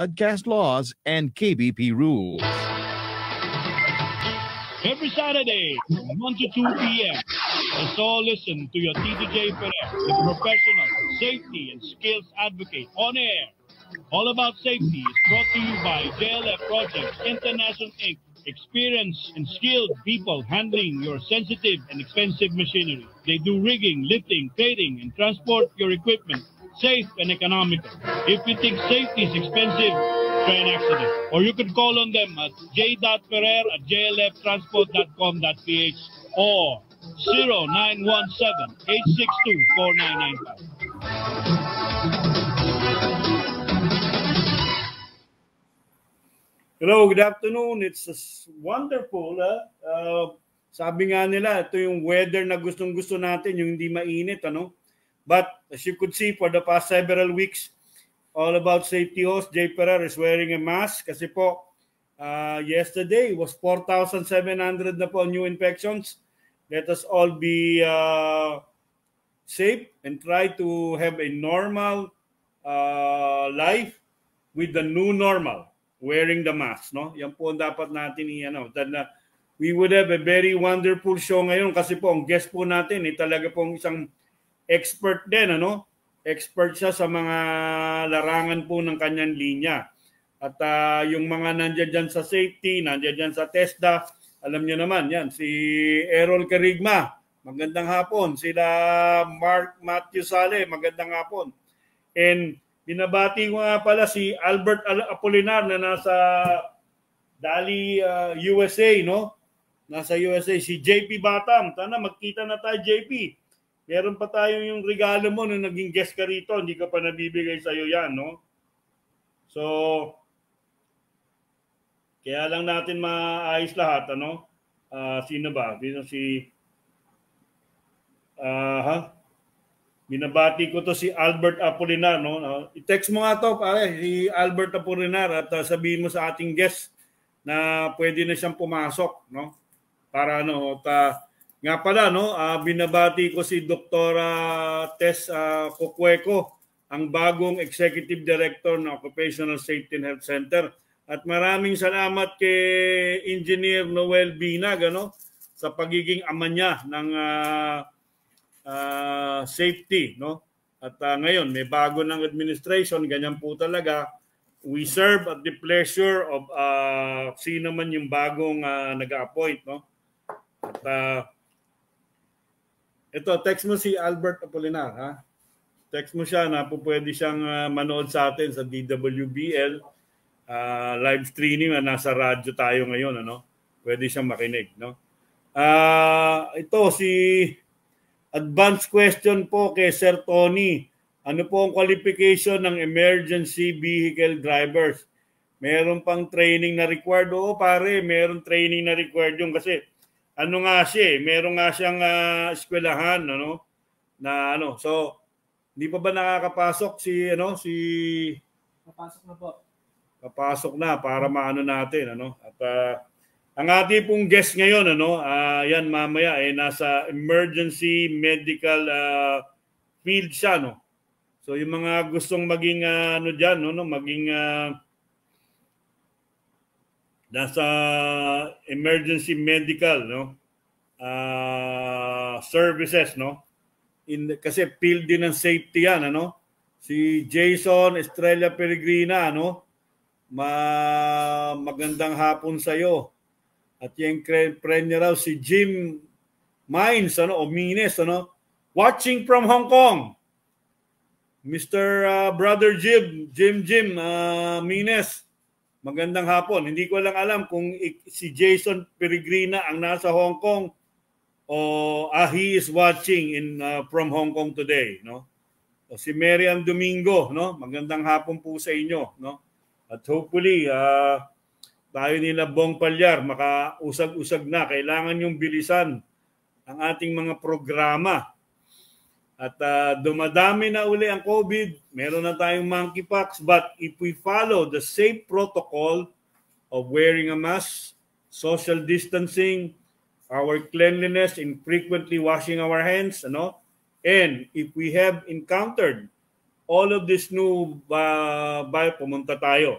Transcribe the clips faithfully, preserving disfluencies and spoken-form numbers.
ADCAST laws, and K B P rules. Every Saturday, one to two P M, let's all listen to your T D J Perez, the professional safety and skills advocate on air. All About Safety is brought to you by J L F Projects International Incorporated. Experienced and skilled people handling your sensitive and expensive machinery. They do rigging, lifting, trading, and transport your equipment safe and economical. If you think safety is expensive, try an accident. Or you could call on them at j dot ferrer at j l f transport dot com dot p h or zero nine one seven, eight six two, four nine nine five. Hello, good afternoon. It's wonderful. Uh, uh, sabi nga nila, ito yung weather na gustong-gusto natin, yung hindi mainit. Ano? But as you could see, for the past several weeks, All About Safety host Jay Ferrer is wearing a mask kasi po uh, yesterday was four thousand seven hundred na po new infections. Let us all be uh, safe and try to have a normal uh, life with the new normal. Wearing the mask, no? Yan po ang dapat natin i-ano. That na we would have a very wonderful show ngayon kasi po ang guest po natin eh, talaga pong isang expert din, ano? Expert siya sa mga larangan po ng kanyang linya. At uh, yung mga nandiyan dyan sa safety, nandiyan dyan sa TESDA, alam niyo naman, yan, si Errol Carigma, magandang hapon. Sila Mark Matthew Sale, magandang hapon. And binabati ko nga pala si Albert Apolinar na nasa Dali, uh, U S A, no? Nasa U S A. Si J P Batam. Sana magkita na tayo, J P. Meron pa tayo yung regalo mo nung naging guest ka rito. Hindi ka pa nabibigay sa'yo yan, no? So, kaya lang natin maayos lahat, ano? Uh, sino ba? Sino si... Uh, ha? Binabati ko to si Albert Apolinar, no? I-text mo nga to, pare, si Albert Apolinar at uh, sabihin mo sa ating guest na pwede na siyang pumasok, no? Para ano, ta nga pala, no, uh, binabati ko si Doktora Tess uh, Cocueco, ang bagong Executive Director ng Occupational Safety and Health Center. At maraming salamat kay Engineer Noel Binag, ano, sa pagiging ama niya ng uh, Uh, safety, no? At uh, ngayon may bago ng administration, ganyan po talaga. We serve at the pleasure of uh, sino man yung bagong uh, nag-appoint, no? At uh, ito, text mo si Albert Apolinar, ha? Text mo siya na po pwede siyang uh, manood sa atin sa D W B L uh, live streaming, uh, nasa radyo tayo ngayon, ano? Pwede siyang makinig, no? Uh, ito si advanced question po kay Sir Tony. Ano po ang qualification ng emergency vehicle drivers? Meron pang training na required? Oo pare, meron training na required yung kasi ano nga siya, meron nga siyang uh, eskwelahan, ano? Na ano, so hindi pa ba nakakapasok si ano si Papasok na po. Papasok na para maano natin, ano? At uh, ang ating pong guest ngayon, ano, uh, yan mamaya, eh, nasa emergency medical uh, field siya, no? So yung mga gustong maging, uh, ano dyan, no, no, maging uh, nasa emergency medical, no, uh, services, no? In, kasi field din ng safety yan, ano? Si Jason Estrella Peregrina, ano? Ma magandang hapon sa'yo. At yung friend niya raw si Jim Mines, ano, o Mines, ano, watching from Hong Kong. Mister Uh, Brother Jim, Jim Jim uh, Mines, magandang hapon. Hindi ko lang alam kung si Jason Peregrina ang nasa Hong Kong o ah, he is watching in uh, from Hong Kong today, no? O si Marian Domingo, no? Magandang hapon po sa inyo, no? At hopefully, uh, tayo nila Bong Palyar, makausag-usag na. Kailangan yung bilisan ang ating mga programa. At uh, dumadami na uli ang COVID. Meron na tayong monkeypox. But if we follow the safe protocol of wearing a mask, social distancing, our cleanliness, and frequently washing our hands, ano? And if we have encountered all of this new uh, bio, pumunta tayo.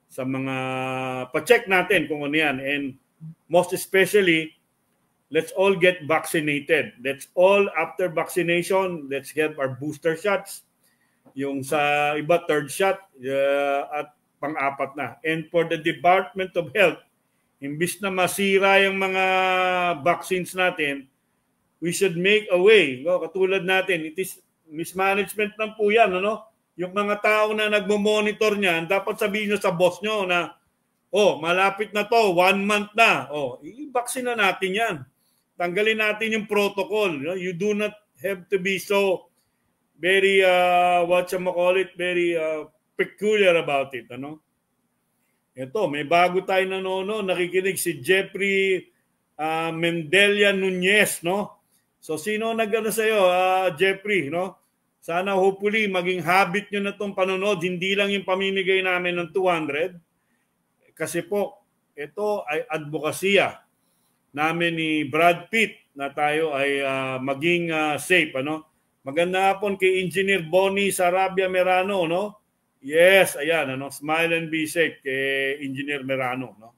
sa mga pa-check natin kung ano yan. And most especially, let's all get vaccinated. Let's all, after vaccination, let's get our booster shots. Yung sa iba, third shot uh, at pang-apat na. And for the Department of Health, imbis na masira yung mga vaccines natin, we should make a way. No? Katulad natin, it is mismanagement lang po yan. Ano? Yung mga tao na nagmo-monitor niyan, dapat sabihin nyo sa boss nyo na, oh, malapit na to, one month na. Oh, i-vaccine na natin yan. Tanggalin natin yung protocol. You know? You do not have to be so very, uh, what you call it, very uh, peculiar about it. Ano? Ito, may bago tayo na nono, nakikinig si Jeffrey uh, Mendelia Nunez, no? So, sino nag-ano sa'yo, uh, Jeffrey, no? Sana hopefully maging habit nyo na itong panonood, hindi lang yung pamimigay namin ng two hundred. Kasi po, ito ay advokasya namin ni Brad Pitt na tayo ay uh, maging uh, safe. Ano? Maganda hapon kay Engineer Bonnie Sarabia Merano. No? Yes, ayan. Ano? Smile and be safe kay Engineer Merano. No?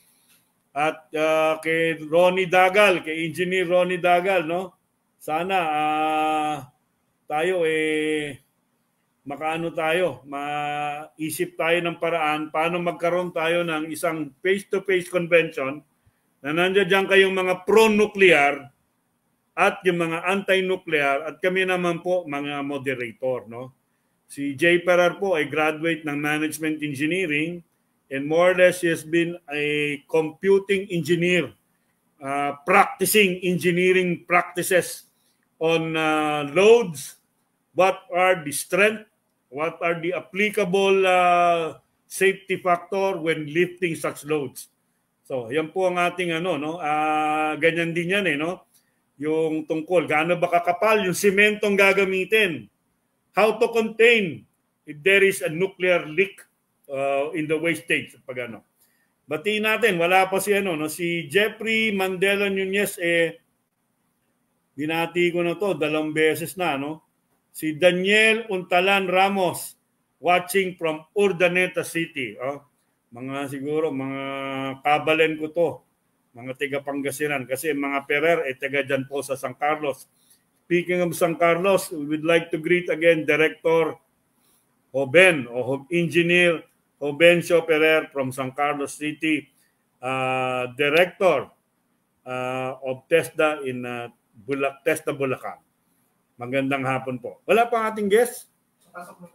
At uh, kay Ronnie Dagal, kay Engineer Ronnie Dagal. No? Sana uh, tayo eh makaano tayo, maisip tayo ng paraan paano magkaroon tayo ng isang face-to-face convention na nandiyan dyan kayong mga pro-nuclear at yung mga anti-nuclear at kami naman po mga moderator. No? Si Jay Perar po ay graduate ng Management Engineering and more or less he has been a computing engineer uh, practicing engineering practices on uh, loads. What are the strength? What are the applicable uh, safety factor when lifting such loads? So, yan po ang ating ano, no? Uh, ganyan din yan eh, no? Yung tungkol, gaano ba kakapal yung sementong gagamitin? How to contain if there is a nuclear leak uh, in the waste stage? Pag ano. Batiin natin, wala pa si ano, no? Si Jeffrey Mandela Nunez, eh, binati ko na to, dalawang beses na, no? Si Daniel Untalan Ramos, watching from Urdaneta City. Oh, mga siguro, mga kabalen ko to, mga tiga Pangasinan. Kasi mga Perer, eh, taga dyan po sa San Carlos. Speaking of San Carlos, we would like to greet again Director Hoben, o Engineer Hobencio Perer from San Carlos City, uh, Director uh, of TESDA in uh, Bulak, TESDA Bulacan. Magandang hapon po. Wala pa ating guest? Pasok na po.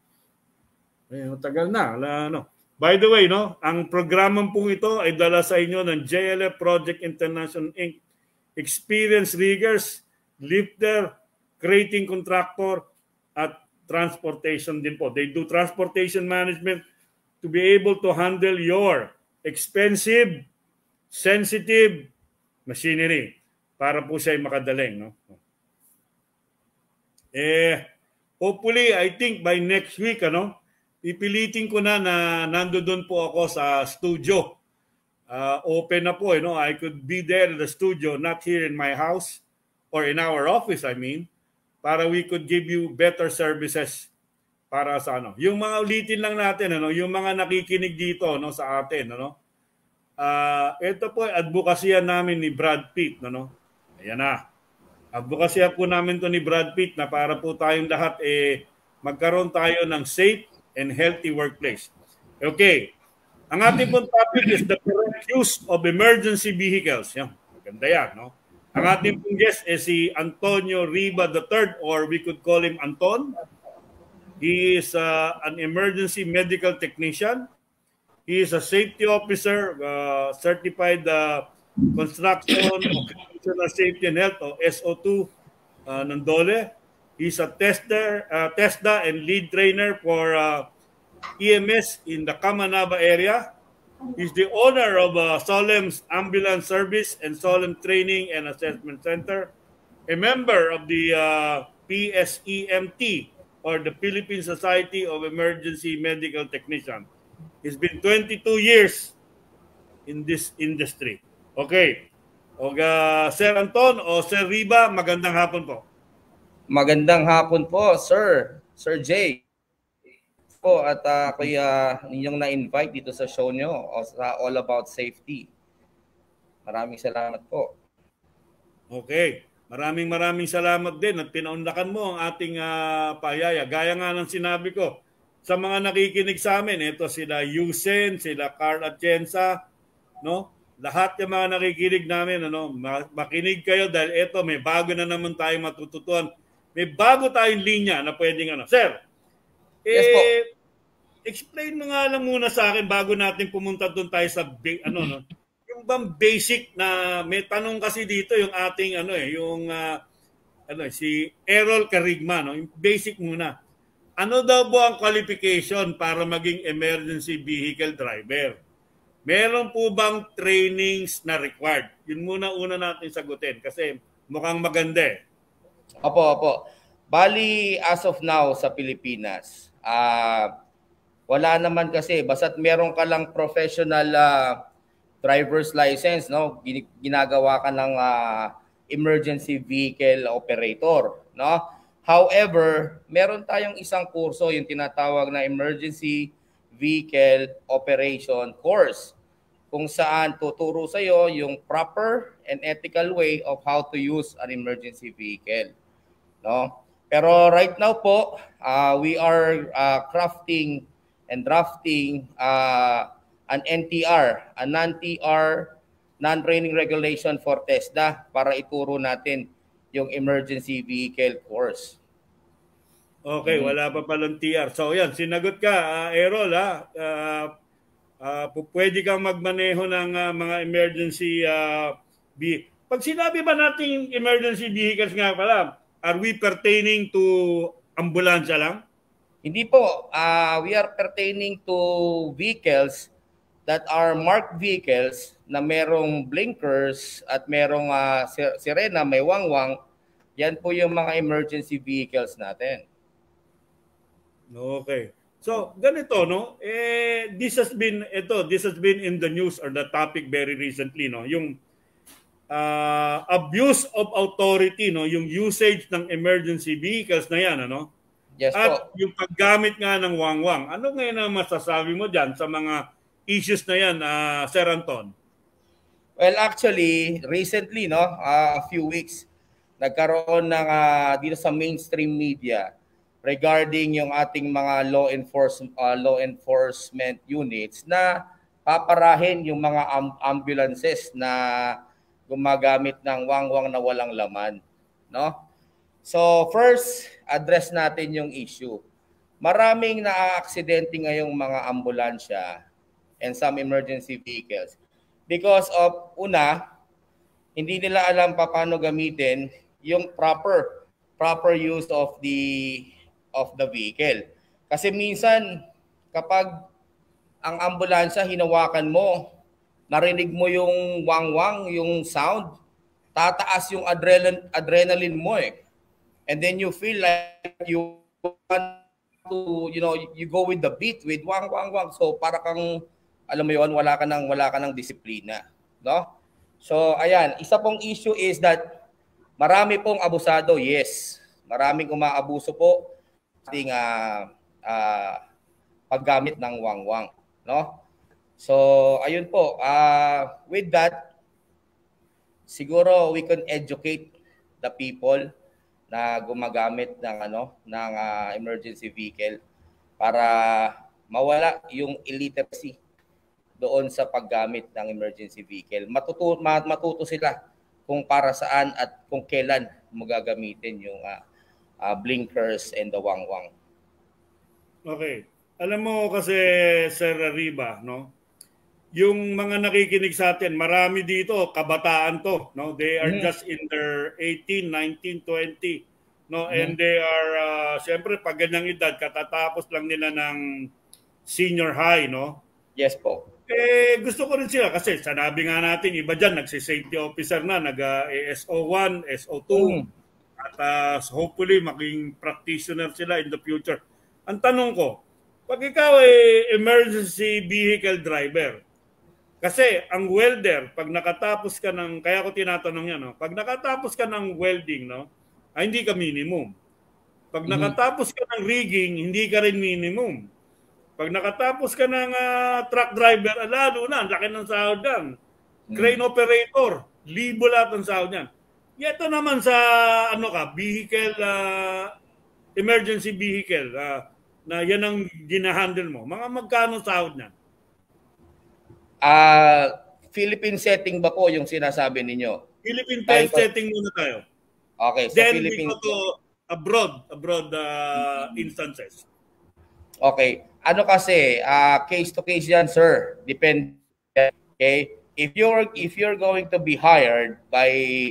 Eh, matagal na. Wala, no. By the way, no, ang programang pong ito ay dala sa inyo ng J L F Project International Incorporated. Experienced riggers, lifter, crating contractor, at transportation din po. They do transportation management to be able to handle your expensive, sensitive machinery para po siya ay makadaling. No? Eh, hopefully, I think by next week, ano, pipilitin ko na na nandoon po ako sa studio. Uh, open na po, you know, I could be there in the studio, not here in my house or in our office, I mean, para we could give you better services para sa ano. Yung mga ulitin lang natin, ano, yung mga nakikinig dito, no, sa atin, ano. Uh, ito po ay advokasya namin ni Brad Pitt, no. Ayan na. Advokasya po namin to ni Brad Pitt na para po tayong lahat eh magkaroon tayo ng safe and healthy workplace. Okay. Ang ating pong topic is the correct use of emergency vehicles. Yan. Maganda yan, no? Ang ating pong guest is si Antonio Riva the third, or we could call him Anton. He is uh, an emergency medical technician. He is a safety officer, uh, certified uh, construction, occupational safety and health, o S O two, uh, ng DOLE. He's a tester, uh, TESDA and lead trainer for uh, E M S in the CAMANAVA area. He's the owner of uh, SOLEMS Ambulance Service and SOLEMS Training and Assessment Center, a member of the uh, P S E M T, or the Philippine Society of Emergency Medical Technicians. He's been twenty-two years in this industry. Okay. O, uh, Sir Anton o Sir Riva, magandang hapon po. Magandang hapon po, Sir. Sir Jay. po at uh, kaya ninyong na-invite dito sa show nyo o sa All About Safety. Maraming salamat po. Okay. Maraming maraming salamat din at pinaunlakan mo ang ating uh, payaya. Gaya nga ng sinabi ko, sa mga nakikinig sa amin, ito sila Yusen, sila Carl Atienza, no? Lahat ng mga nakikinig namin, ano, makinig kayo dahil ito may bago na naman tayong matututuan. May bago tayong linya na pwedeng ano. Sir, eh, yes po. Explain mo nga lang muna sa akin bago natin pumunta doon tayo sa ano no. Yung bang basic na may tanong kasi dito yung ating ano eh, yung uh, ano si Errol Carigma, no? Yung basic muna. Ano daw po ang qualification para maging emergency vehicle driver? Meron po bang trainings na required? Yun muna una natin sagutin kasi mukhang maganda eh. Opo, opo. Bali, as of now sa Pilipinas, uh, wala naman kasi. Basta't meron ka lang professional uh, driver's license, no? Ginagawa ka ng uh, emergency vehicle operator, no? However, meron tayong isang kurso, yung tinatawag na Emergency Vehicle Operation Course, kung saan tuturo sa iyo yung proper and ethical way of how to use an emergency vehicle. No? Pero right now po, uh, we are uh, crafting and drafting uh, an N T R, a non-T R, non-training regulation for TESDA para ituro natin yung emergency vehicle course. Okay, mm-hmm. Wala pa palang T R. So yan, sinagot ka, uh, Errol, ha? Uh, uh, pwede kang magmaneho ng uh, mga emergency uh, vehicle. Pag sinabi ba natin emergency vehicles nga pala, are we pertaining to ambulansya lang? Hindi po. Uh, we are pertaining to vehicles that are marked vehicles na merong blinkers at merong uh, sirena, may wangwang. Yan po yung mga emergency vehicles natin. Okay. So, ganito, no? Eh, this has been, ito, this has been in the news or the topic very recently, no? Yung uh, abuse of authority, no? Yung usage ng emergency vehicles na yan, ano? Yes, at po. Yung paggamit nga ng wangwang. Ano ngayon ang masasabi mo dyan sa mga issues na yan, uh, Sir Anton? Well, actually, recently, no, uh, a few weeks, nagkaroon ng uh, dito sa mainstream media regarding yung ating mga law enforcement uh, law enforcement units na paparahin yung mga am- ambulances na gumagamit ng wangwang na walang laman, no? So, first, address natin yung issue. Maraming na-aksidente ngayong mga ambulansya and some emergency vehicles because of, una, hindi nila alam pa paano gamitin yung proper proper use of the of the vehicle. Kasi minsan kapag ang ambulansya hinawakan mo, narinig mo yung wangwang, yung sound, tataas yung adrenaline adrenaline mo eh. And then you feel like you want to, you know, you go with the beat with wang wang wang. So para kang alam mo yon, wala ka nang wala ka nang disiplina, no? So ayan, isa pong issue is that marami pong abusado, yes. Maraming umaabuso po sa ating uh, uh, paggamit ng wangwang, no? So ayun po, uh, with that, siguro we can educate the people na gumagamit ng ano ng uh, emergency vehicle para mawala yung illiteracy doon sa paggamit ng emergency vehicle. Matuto matuto sila kung para saan at kung kailan mo gagamitin yung uh, uh, blinkers and the wangwang. Okay. Alam mo kasi Sir Riva, no? Yung mga nakikinig sa atin, marami dito kabataan to, no? They are mm-hmm. just in their eighteen, nineteen, twenty, no? Mm-hmm. And they are uh, siyempre pag ganyang edad katatapos lang nila ng senior high, no? Yes po. Eh, gusto ko rin sila kasi sanabi nga natin, iba dyan, nagsi-safety officer na, nag-A S O one, S O two, mm. at uh, hopefully maging practitioner sila in the future. Ang tanong ko, pag ikaw ay emergency vehicle driver, kasi ang welder, pag nakatapos ka ng, kaya ko tinatanong yan, no? Pag nakatapos ka ng welding, no, ay hindi ka minimum. Pag mm. nakatapos ka ng rigging, hindi ka rin minimum. Pag nakatapos ka ng uh, truck driver, lalo na, ang laki ng sahod yan. Crane hmm. operator, libo lahat ng sahod yan. Ito naman sa ano ka, vehicle, uh, emergency vehicle, uh, na yan ang ginahandle mo. Mga magkano sahod niyan? Uh, Philippine setting ba po yung sinasabi ninyo? Philippine Tayo setting muna tayo. Okay, so then Philippine... we go to abroad, abroad uh, instances. Okay. Ano kasi, uh, case to case yan, sir. Depende. Okay? If you're if you're going to be hired by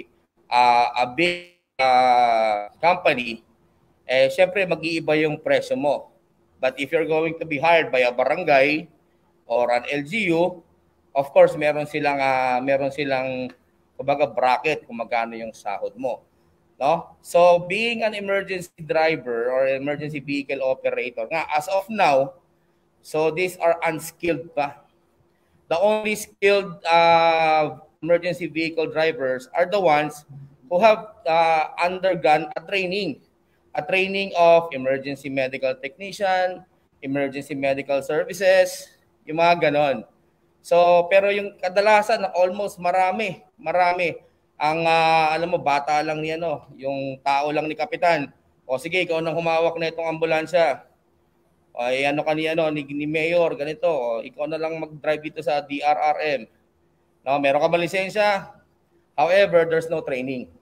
uh, a big uh, company, eh syempre mag-iiba yung presyo mo. But if you're going to be hired by a barangay or an L G U, of course, meron silang uh, meron silang kumbaga bracket kung magkano yung sahod mo. No? So, being an emergency driver or emergency vehicle operator, nga, as of now, so these are unskilled pa. The only skilled uh, emergency vehicle drivers are the ones who have uh, undergone a training. A training of emergency medical technician, emergency medical services, yung mga ganon. So, pero yung kadalasan, almost marami, marami. Ang, uh, alam mo, bata lang niya, no? Yung tao lang ni Kapitan. O sige, ikaw nang humawak na itong ambulansya. O ano ka ni, ano, ni, ni Mayor, ganito. O, ikaw na lang mag-drive dito sa D R R M. No, meron ka ba lisensya? However, there's no training.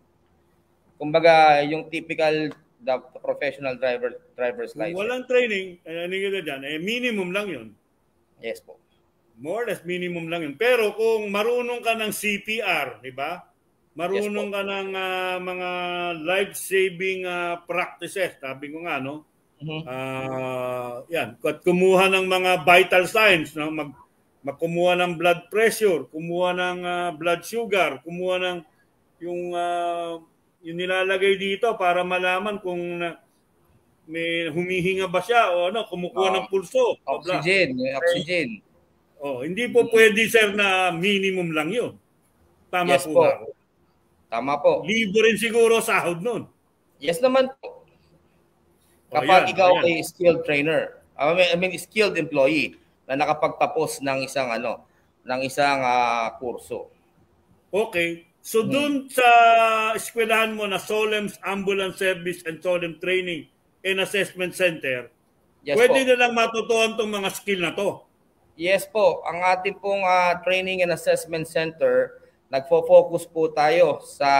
Kumbaga, yung typical the professional driver driver's license. Walang training, ano yun dyan, eh, minimum lang yun. Yes po. More or less minimum lang yun. Pero kung marunong ka ng C P R, di ba? Marunong yes, ka ng uh, mga life-saving uh, practices, sabi ko nga, no? Uh-huh. Uh, yan. At kumuha ng mga vital signs, no? Mag, magkumuha ng blood pressure, kumuha ng uh, blood sugar, kumuha ng yung, uh, yung nilalagay dito para malaman kung uh, may humihinga ba siya o ano, kumukuha oh, ng pulso. Oxygen, may oxygen. Oh, hindi po pwede, sir, na minimum lang yun. Tama yes, po. po. Tama po. Libo rin siguro sahod nun. Yes naman po. Kapag oh, yan, ikaw yan. ay skilled trainer, I mean, I mean skilled employee na nakapagtapos ng isang ano, ng isang uh, kurso. Okay. So hmm. dun sa eskwelahan mo na SOLEMS Ambulance Service and SOLEMS Training and Assessment Center, yes, pwede po. na lang matutuhan tong mga skill na to. Yes po. Ang ating pong uh, Training and Assessment Center, nagfo-focus po tayo sa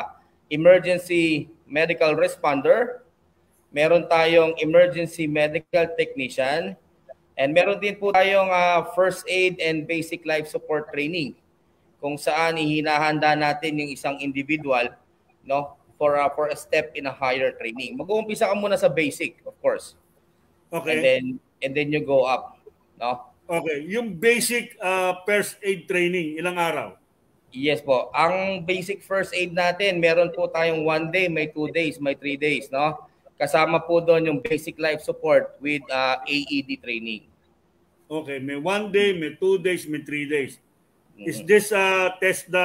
emergency medical responder, meron tayong emergency medical technician, and meron din po tayong uh, first aid and basic life support training kung saan ihinahanda natin yung isang individual, no, for uh, for a step in a higher training. Mag-uumpisa ka muna sa basic, of course. Okay. And then and then you go up, no? Okay, yung basic uh, first aid training, ilang araw? Yes po. Ang basic first aid natin, meron po tayong one day, may two days, may three days, no? Kasama po doon yung basic life support with uh, A E D training. Okay, may one day, may two days, may three days. Mm-hmm. Is this uh, TESDA,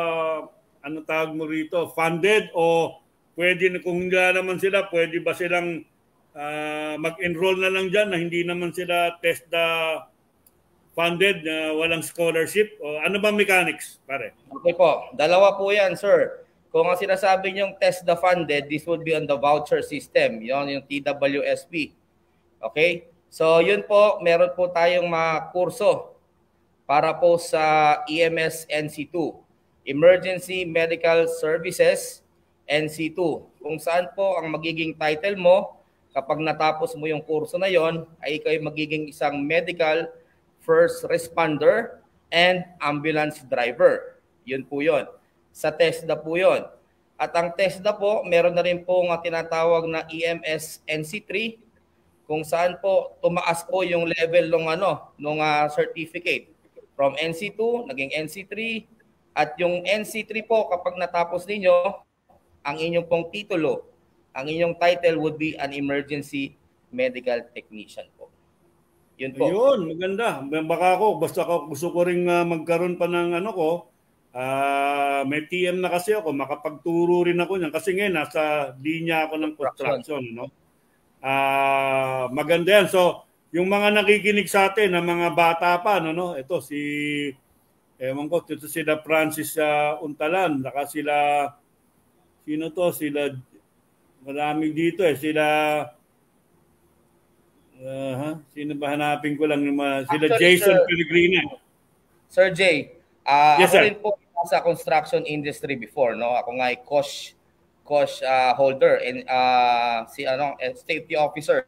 ano tawag mo rito, funded o pwede na, kung hindi naman sila, pwede ba silang uh, mag-enroll na lang dyan na hindi naman sila TESDA funded, na uh, walang scholarship? O ano ba mechanics, pare? Okay po. Dalawa po yan, sir. Kung ang sinasabi niyong TESDA funded, this would be on the voucher system. Yun, yung T W S P. Okay? So, yun po, meron po tayong mga kurso para po sa E M S N C two. Emergency Medical Services N C two. Kung saan po ang magiging title mo, kapag natapos mo yung kurso na yon, ay ikaw ay magiging isang medical first responder and ambulance driver. Yun po yun. Sa TESDA po yun. At ang TESDA po, meron na rin po nga tinatawag na E M S N C three, kung saan po tumaas po yung level ng ano, ng uh, certificate. From N C two, naging N C three, at yung N C three po, kapag natapos ninyo, ang inyong pong titulo, ang inyong title would be an emergency medical technician po. Yun po. Yun, maganda. Baka ako, basta ako, gusto ko rin uh, magkaroon pa ng ano ko, uh, may T M na kasi ako, makapagturo rin ako niyan. Kasi ngayon, nasa linya ako ng construction. No? Uh, maganda yan. So, yung mga nakikinig sa atin, na mga bata pa, no, no? Ito si, ewan ko, ito sila Francis uh, Untalan, naka sila, sino to? Sila, maraming dito eh, sila, uh, huh? Sino ba hanapin ko lang, yung mga, sila Actually, Jason sir, Pellegrino. Sir Jay, uh, Yes, ako sir. rin po sa construction industry before, no? Ako nga ay cosh cosh uh, holder and uh, si ano safety officer.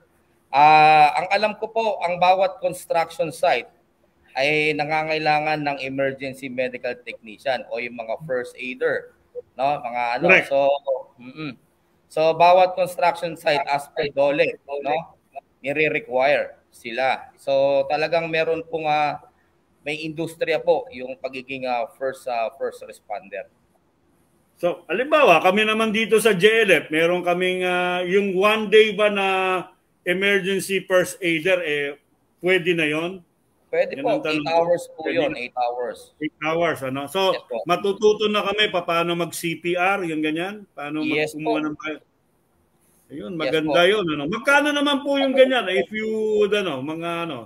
Uh, ang alam ko po, ang bawat construction site ay nangangailangan ng emergency medical technician o yung mga first aider, no? Mga ano. Correct. So, mm-mm. So bawat construction site as per DOLE, no? Nire-require sila. So talagang meron pong uh, may industriya po yung pagiging uh, first uh, first responder. So, halimbawa, kami naman dito sa J L F, meron kaming uh, yung one day ba na emergency first aider, eh, pwede na yon? Pwede Yan po, ang tanong eight ko. hours po Pwede yun, na. eight hours. eight hours, ano? So, Yes po. matututo na kami pa paano mag-C P R, yung ganyan? Paano Yes mag-kumuha po. ng bayan? Ayun, Yes maganda po. yun. Ano? Magkano naman po yung ganyan? If you, ano, mga ano,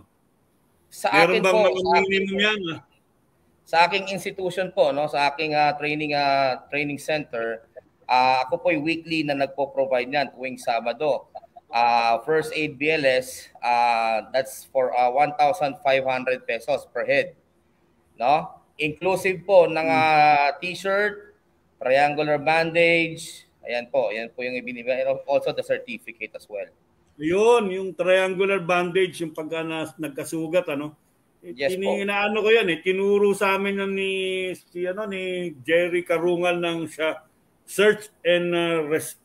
Sa meron akin bang po, mga sa akin minimum po, yan? ah? sa aking institution po, no, sa aking uh, training uh, training center, uh, ako po ay weekly na nagpo-provide niyan tuwing Sabado. Uh, first aid B L S, uh, that's for uh, one thousand five hundred pesos per head. No? Inclusive po ng uh, t-shirt, triangular bandage, ayan po, ayan po yung ibinibigay. Also the certificate as well. Yun, yung triangular bandage, yung pagka na, nagkasugat, ano? Yes po. Inaano ko yan eh, tinuro sa amin yan ni, si, ano, ni Jerry Karungal ng siya, Search and uh, Res-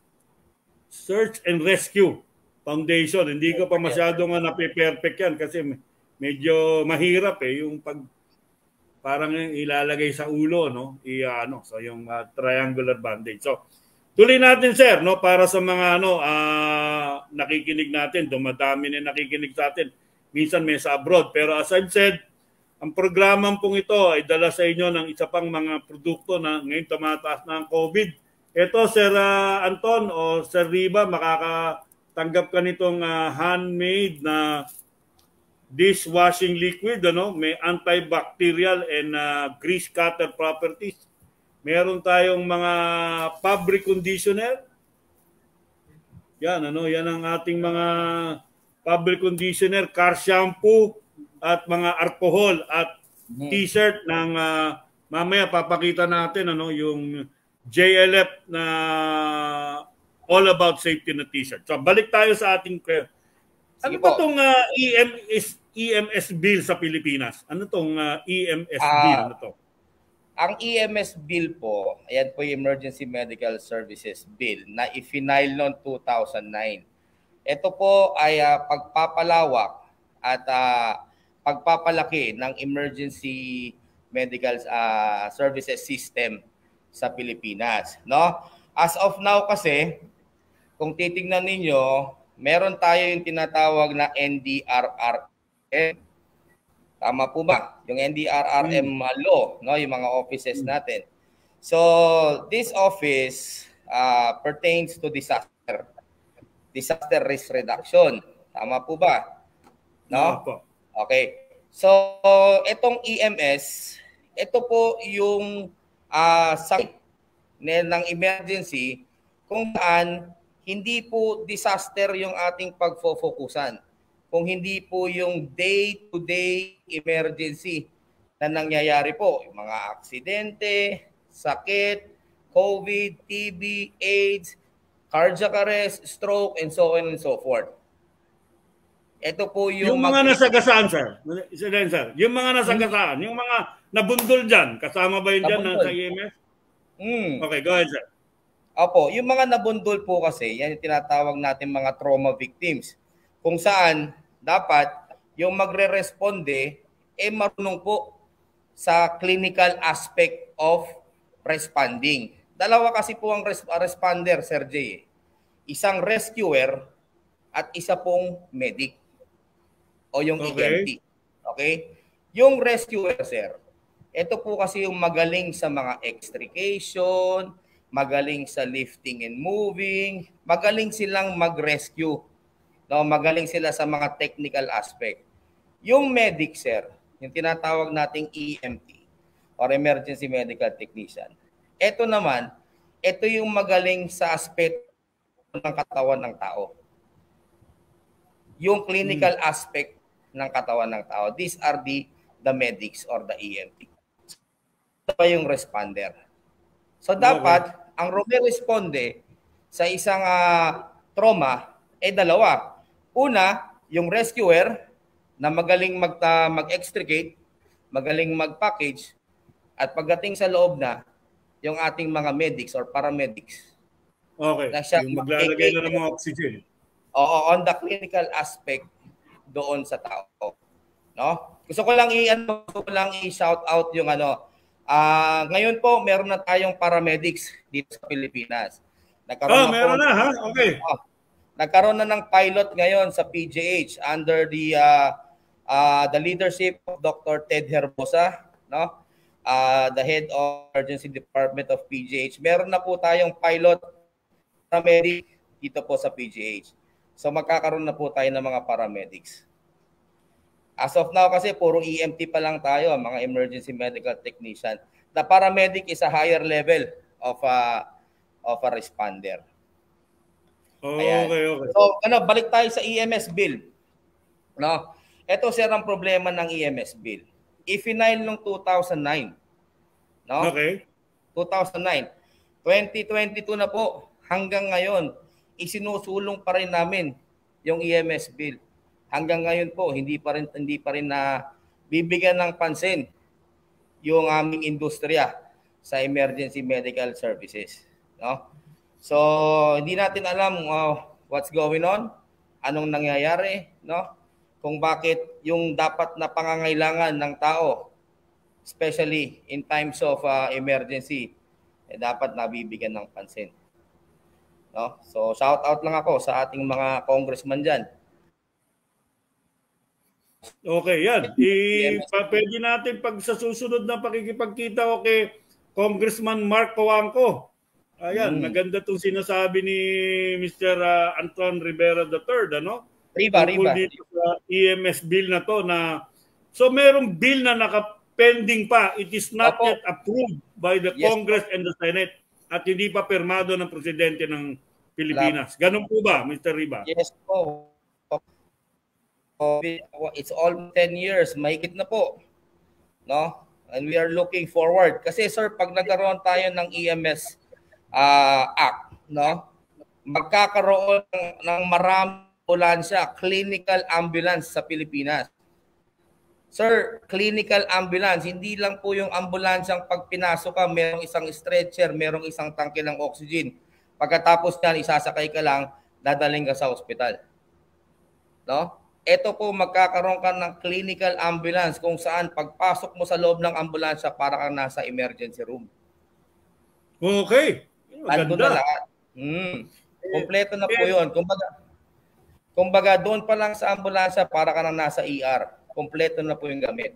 Search and Rescue Foundation. Hindi ko pa masyadong uh, nape-perfect yan kasi medyo mahirap eh, yung pag parang ilalagay sa ulo, no? I, ano, so yung uh, triangular bandage. So, tuloy natin, sir, no, para sa mga ano uh, nakikinig natin, dumadami na nakikinig sa atin. Minsan may sa abroad, pero as I've said, ang programang pong ito ay dala sa inyo ng isa pang mga produkto na ngayon tumataas na ang COVID. Ito, Sir uh, Anton o Sir Riva, makakatanggap ka nitong uh, handmade na dishwashing liquid, ano? May antibacterial and uh, grease cutter properties. Meron tayong mga fabric conditioner. Yan, ano, yan ang ating mga fabric conditioner, car shampoo at mga alcohol at t-shirt ng uh, mamaya papakita natin ano yung J L F na all about safety na t-shirt. So balik tayo sa ating ano ba tong uh, E M S E M S bill sa Pilipinas? Ano tong uh, E M S uh, bill na to? Ang E M S bill po, ayan po yung Emergency Medical Services Bill na i-final noong two thousand nine. Ito po ay uh, pagpapalawak at uh, pagpapalaki ng emergency medical uh, services system sa Pilipinas, no? As of now kasi, kung titingnan ninyo, meron tayo yung tinatawag na N D R R M. Tama po ba? Yung N D R R M uh, law, no, yung mga offices natin. So, this office uh, pertains to disaster. Disaster risk reduction. Tama po ba? No? Okay. So, itong E M S, ito po yung uh, site ng emergency kung saan hindi po disaster yung ating pagfo-focusan. Kung hindi po yung day-to-day emergency na nangyayari po. Yung mga aksidente, sakit, COVID, T B, AIDS, cardiac arrest, stroke, and so on and so forth. Ito po yung... Yung mga nasagasaan, sir. sir. Yung mga nasagasaan, yung mga nabundol dyan, kasama ba yun dyan na sa E M S? Mm. Okay, go ahead, sir. Opo, yung mga nabundol po kasi, yan yung tinatawag natin mga trauma victims. Kung saan dapat yung magre-responde eh marunong po sa clinical aspect of responding. Dalawa kasi po ang res- responder, Sir Jay. Isang rescuer at isa pong medic o yung okay. E M T. Okay? Yung rescuer, sir, ito po kasi yung magaling sa mga extrication, magaling sa lifting and moving, magaling silang mag-rescue No, magaling sila sa mga technical aspect. Yung medic, sir, yung tinatawag nating E M T or Emergency Medical Technician. Ito naman, ito yung magaling sa aspect ng katawan ng tao. Yung clinical hmm. aspect ng katawan ng tao. These are the the medics or the E M T. Ito pa yung responder. So dapat, okay, ang rumiresponde sa isang uh, trauma, eh dalawa. Una, yung rescuer na magaling mag, uh, mag-extricate, magaling mag-package, at pagdating sa loob na, yung ating mga medics or paramedics. Okay, na siya, yung maglalagay na ng mga oxygen. Oo, on the clinical aspect doon sa tao. No? Gusto ko lang i-ano, gusto ko lang i-shout out yung ano, uh, ngayon po meron na tayong paramedics dito sa Pilipinas. Nagkaroon oh, meron po, na ha? Okay. Uh, nagkaroon na ng pilot ngayon sa P G H under the uh, uh, the leadership of Doctor Ted Herbosa, no? Uh, the head of Emergency Department of P G H. Meron na po tayong pilot paramedic dito po sa P G H. So magkakaroon na po tayo ng mga paramedics. As of now kasi puro E M T pa lang tayo, mga emergency medical technician. The paramedic is a higher level of a of a responder. Oh, okay, okay. So ano, balik tayo sa E M S bill. No? Ito sir ang problema ng E M S bill. I-file noong two thousand nine. No? Okay. two thousand nine. twenty twenty-two na po hanggang ngayon isinusulong pa rin namin yung E M S bill. Hanggang ngayon po, hindi pa rin hindi pa rin na bibigyan ng pansin yung aming industriya sa emergency medical services, no? So, hindi natin alam uh, what's going on, anong nangyayari, no? Kung bakit yung dapat na pangangailangan ng tao, especially in times of uh, emergency, eh, dapat nabibigyan ng pansin. No? So shout out lang ako sa ating mga congressman diyan. Okay, yan. I pwede natin pag sa susunod na pakikipagkita o kay Congressman Mark Coangco. Ayan, hmm. maganda 'tong sinasabi ni Mister Uh, Anton Rivera the third, ano? Riva, Riva. Dito sa E M S bill na 'to na so merong bill na naka-pending pa. It is not Opo. yet approved by the yes, Congress po. and the Senate. At hindi pa pirmado ng presidente ng Pilipinas. Ganun po ba, Mister Riva? Yes po. It's all ten years. Mahigit na po. No? And we are looking forward. Kasi sir, pag nagkaroon tayo ng E M S uh, Act, no? magkakaroon ng, ng maraming ambulansya, clinical ambulance sa Pilipinas. Sir, clinical ambulance, hindi lang po yung ambulansyang pag pinasok ka, merong isang stretcher, merong isang tangke ng oxygen. Pagkatapos niyan, isasakay ka lang, dadaling ka sa ospital. No? Ito po, magkakaroon ka ng clinical ambulance kung saan pagpasok mo sa loob ng ambulansya, para kang nasa emergency room. Okay. Ando na lahat. Hmm. Kompleto na po yun. Kumbaga, kumbaga doon pa lang sa ambulansya, para ka nang nasa E R. Kompleto na po yung gamit.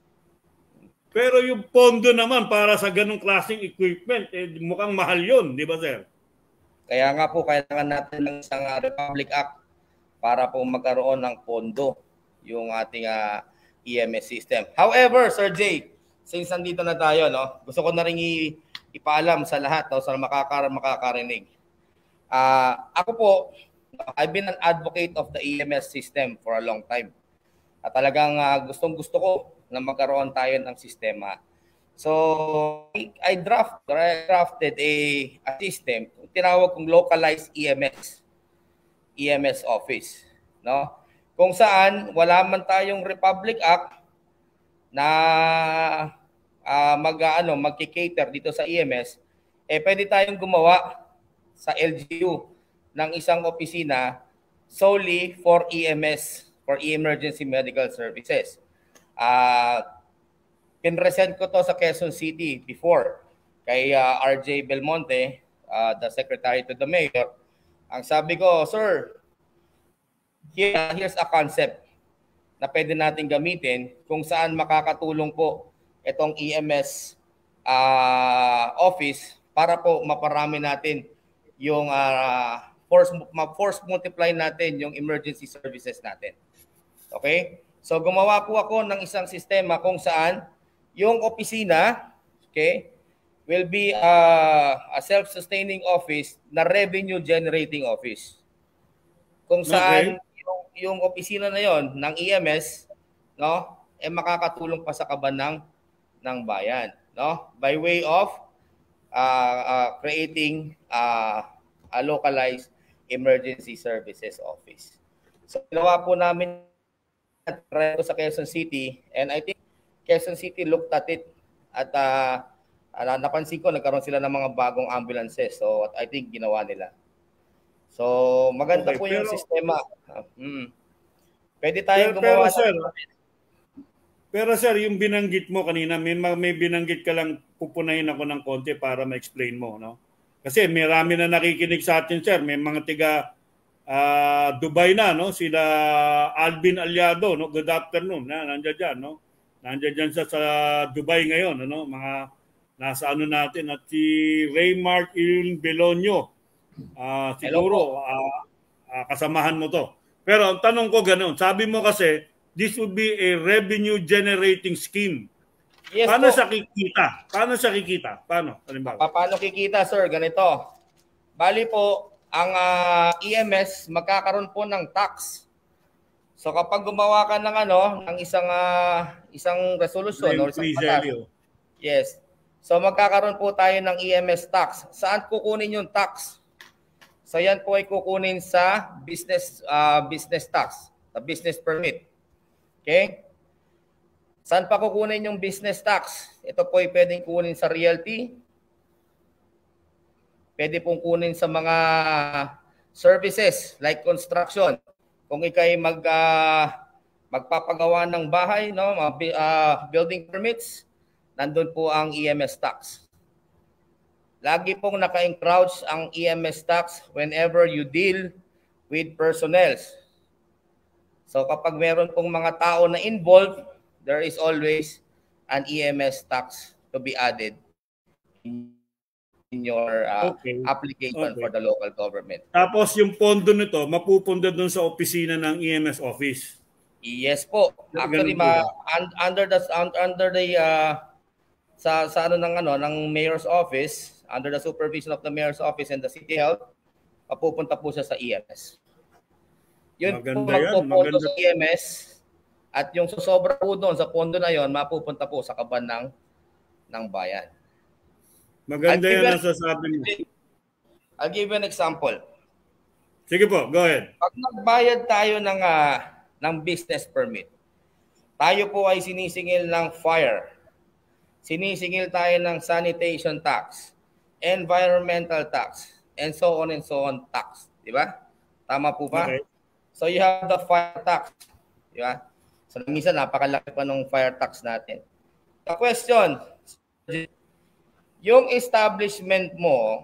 Pero yung pondo naman para sa ganung klaseng equipment, eh, mukhang mahal yun, di ba sir? Kaya nga po, kailangan natin ng isang uh, Republic Act para po magkaroon ng pondo yung ating uh, E M S system. However, Sir Jay, since nandito na tayo, no, gusto ko na rin ipaalam sa lahat, no, sa makakar makakarinig. Uh, ako po, I've been an advocate of the E M S system for a long time. At talagang uh, gustong-gusto ko na magkaroon tayo ng sistema. So, I draft, I drafted a, a system, tinawag kong localized E M S, E M S office, no? Kung saan wala man tayong Republic Act na uh, mag ano, magki-cater dito sa E M S, eh pwede tayong gumawa sa L G U ng isang opisina solely for E M S, for emergency medical services. Uh, pinresent ko to sa Quezon City before kay uh, R J Belmonte, uh, the secretary to the mayor. Ang sabi ko, sir, here, here's a concept na pwede natin gamitin kung saan makakatulong po itong E M S uh, office para po maparami natin yung uh, ma-force, ma-force multiply natin yung emergency services natin. Okay? So gumawa po ako ng isang sistema kung saan yung opisina, okay, will be uh, a self-sustaining office na revenue generating office. Kung saan okay. yung, yung opisina na yon ng E M S, no, eh makakatulong pa sa kaban ng ng bayan, no, by way of uh, uh, creating uh, a localized emergency services office. So ginawa po namin sa Quezon City, and I think Quezon City looked at it at uh, uh, napansin ko nagkaroon sila ng mga bagong ambulances, so I think ginawa nila. So maganda okay, po yung pero, sistema. Hmm. Pwede tayong gumawa. Pero sir, pero sir, yung binanggit mo kanina, may, may binanggit ka lang, pupunahin ako ng konti para ma-explain mo, no? Kasi marami na nakikinig sa atin, sir. May mga tiga Uh, Dubai na, no? Sila Alvin Aliado, no? Good afternoon. Na, nandiyan dyan, no? Nandiyan dyan sa, sa Dubai ngayon, ano? Mga nasa ano natin. At si Raymart Il Belonio, uh, siguro uh, uh, kasamahan mo to. Pero ang tanong ko ganoon, sabi mo kasi, this would be a revenue generating scheme. Yes, paano po siya kikita? Paano siya kikita? Paano? Pa paano kikita, sir? Ganito. Bali po, ang uh, E M S magkakaroon po ng tax. So kapag gumawa ka ng ano, ng isang uh, isang resolution or isang patas, yes. So magkakaroon po tayo ng E M S tax. Saan kukunin yung tax? So yan po ay kukunin sa business uh, business tax, sa business permit. Okay? Saan pa kukunin yung business tax? Ito po ay pwedeng kunin sa realty. Pwede pong kunin sa mga services like construction. Kung ikay mag uh, magpapagawa ng bahay, no, uh, building permits, nandun po ang E M S tax. Lagi pong naka-encrouch ang E M S tax whenever you deal with personnel. So kapag meron pong mga tao na involved, there is always an E M S tax to be added in your uh, okay. application okay. for the local government. Tapos yung pondo nito, mapupunta doon sa opisina ng E M S office. Yes po. Actually, ma un under the under the uh, sa sa ano ng ano ng mayor's office, under the supervision of the mayor's office and the city health, mapupunta po siya sa E M S. Yun maganda po magpondo sa E M S at yung susobra po doon sa pondo na yon, mapupunta po sa kaban ng ng bayan. Maganda yan ang sasabi mo. I'll give you an example. Sige po, go ahead. Pag nagbayad tayo ng, uh, ng business permit, tayo po ay sinisingil ng fire, sinisingil tayo ng sanitation tax, environmental tax, and so on and so on tax. Di ba? Tama po ba? Okay. So you have the fire tax. Di ba? So minsan napakalaki pa ng fire tax natin. The question, yung establishment mo,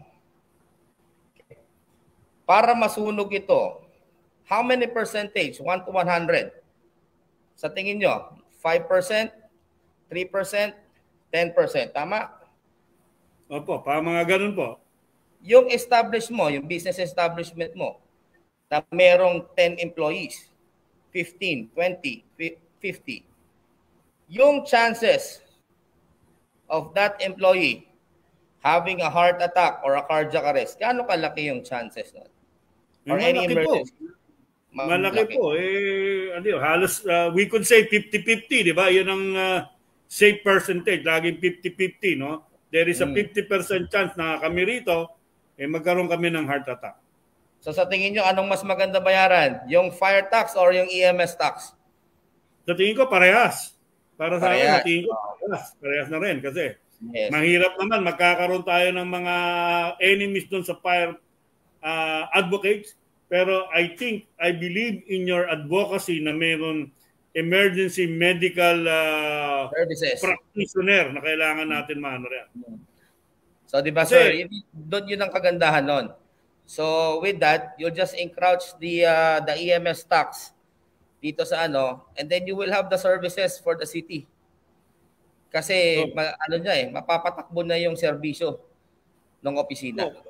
para masunog ito, how many percentage? one to one hundred. Sa tingin nyo, five percent, three percent, ten percent. Tama? Opo, para mga ganun po. Yung establish mo, yung business establishment mo, na merong ten employees, fifteen, twenty, fifty. Yung chances of that employee having a heart attack or a cardiac arrest, gaano kalaki yung chances nun? Or any emergency? Po. Malaki po. Eh, ano, halos, uh, we could say fifty fifty, di ba? Yun ang uh, safe percentage. Laging fifty fifty, no? There is a fifty percent chance na kami rito, eh, magkaroon kami ng heart attack. So sa tingin nyo, anong mas maganda bayaran? Yung fire tax or yung E M S tax? Sa tingin ko, parehas. Para sa akin, sa tingin ko, parehas. Parehas na rin kasi yes. Mahirap naman, magkakaroon tayo ng mga enemies doon sa fire uh, advocates. Pero I think, I believe in your advocacy na mayroon emergency medical uh, services practitioner na kailangan natin maano rin. So, di ba, sir, yun, doon yun ang kagandahan nun. So, with that, you'll just encroach the, uh, the E M S tax dito sa ano, and then you will have the services for the city. Kasi, oh. ma, ano niya eh, mapapatakbo na yung serbisyo ng opisina. Oh.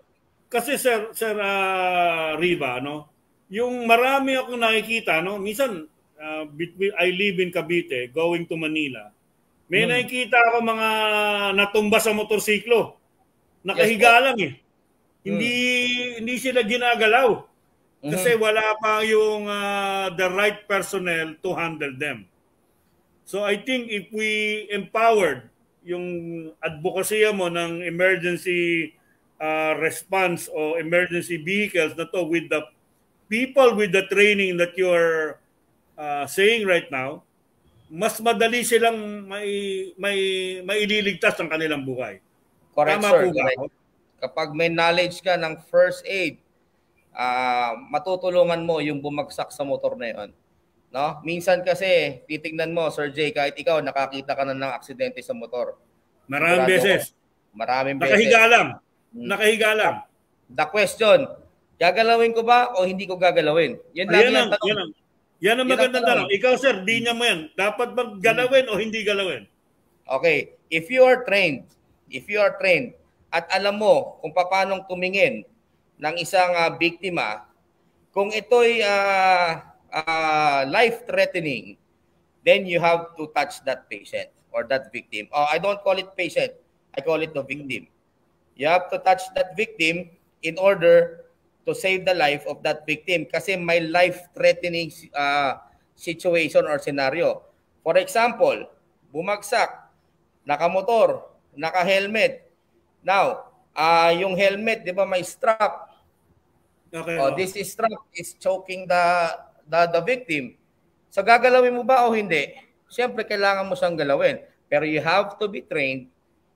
kasi sir, sir uh, Riva, no? Yung marami akong nakikita, no? Minsan, uh, between, I live in Cavite, going to Manila. May hmm. nakikita ako mga natumba sa motorsiklo. Nakahiga yes, lang eh. Hmm. Hindi hindi sila ginagalaw. Kasi hmm. wala pa yung uh, the right personnel to handle them. So I think if we empowered yung advocacy mo ng emergency uh, response o emergency vehicles na to with the people with the training that you're uh, saying right now, mas madali silang may may maililigtas ang kanilang buhay. Correct, Tama sir. Po ba? Kapag may knowledge ka ng first aid, uh, matutulungan mo yung bumagsak sa motor na yun. No? Minsan kasi, titignan mo, Sir Jay, kahit ikaw, nakakita ka na ng aksidente sa motor. Maraming beses. Maraming beses. Nakahiga lang. Hmm. Nakahiga lang. The question, gagalawin ko ba o hindi ko gagalawin? Yan lang yan. Yan, yan, yan ang magandang tanong. Ikaw, sir, di niya mo yan. Dapat bang galawin hmm. o hindi galawin? Okay. If you are trained, if you are trained, at alam mo kung paano tumingin ng isang uh, biktima, kung ito'y uh, Uh, life-threatening, then you have to touch that patient or that victim. Oh, I don't call it patient. I call it the victim. You have to touch that victim in order to save the life of that victim kasi may life-threatening uh, situation or scenario. For example, bumagsak, nakamotor, naka-helmet. Now, uh, yung helmet, di ba may strap? Okay, oh, this is strap is choking the The, the victim. So gagalawin mo ba o hindi? Siyempre, kailangan mo siyang galawin. Pero you have to be trained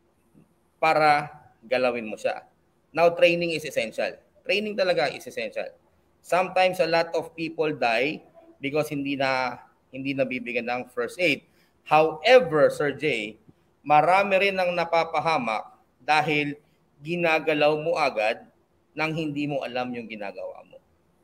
para galawin mo siya. Now, training is essential. Training talaga is essential. Sometimes, a lot of people die because hindi na hindi nabibigyan ng first aid. However, Sir Jay, marami rin ang napapahamak dahil ginagalaw mo agad nang hindi mo alam yung ginagawa mo.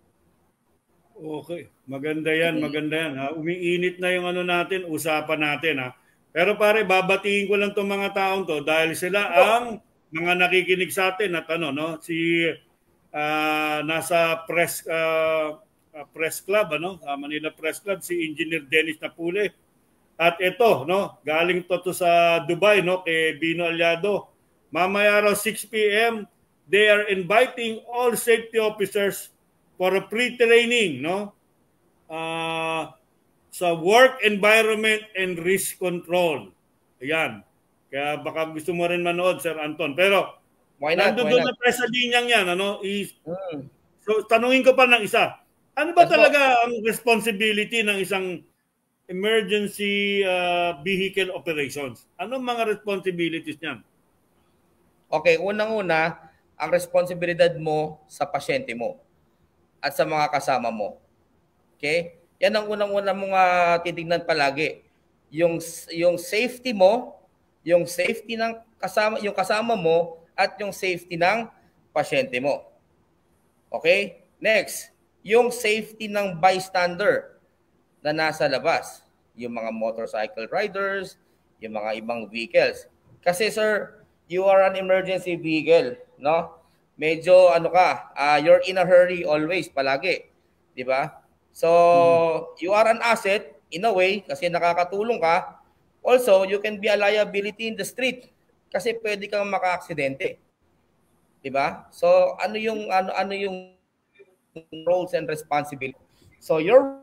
Okay, maganda yan, maganda yan. Ha? Umiinit na yung ano natin, usapan natin. Ha? Pero pare, babatiin ko lang itong mga taong to dahil sila ang mga nakikinig sa atin at ano, no? Si uh, nasa press uh, press club, ano? Uh, Manila Press Club, si Engineer Dennis Napule. At ito, no? Galing to, to sa Dubai, no? Kay Bino Aliado. Mamaya raw six p m, they are inviting all safety officers for a pre-training, no? Uh, sa work environment and risk control. Ayan. Kaya baka gusto mo rin manood, Sir Anton. Pero, why not? Nandun doon na tayo sa linyang yan, ano? I, mm. So, tanungin ko pa ng isa. Ano ba Let's talaga go. Ang responsibility ng isang emergency uh, vehicle operations? Anong mga responsibilities niyan? Okay, unang-una, ang responsibilidad mo sa pasyente mo at sa mga kasama mo. Okay? Yan ang unang-una mong uh, titignan palagi. Yung yung safety mo, yung safety ng kasama, yung kasama mo at yung safety ng pasyente mo. Okay? Next, yung safety ng bystander na nasa labas, yung mga motorcycle riders, yung mga ibang vehicles. Kasi sir, you are an emergency vehicle, no? Medyo ano ka, uh, you're in a hurry always, palagi. Di ba? So, hmm. you are an asset in a way kasi nakakatulong ka. Also, you can be a liability in the street kasi pwede kang maka-aksidente. Di ba? So, ano yung ano ano yung roles and responsibilities? So, your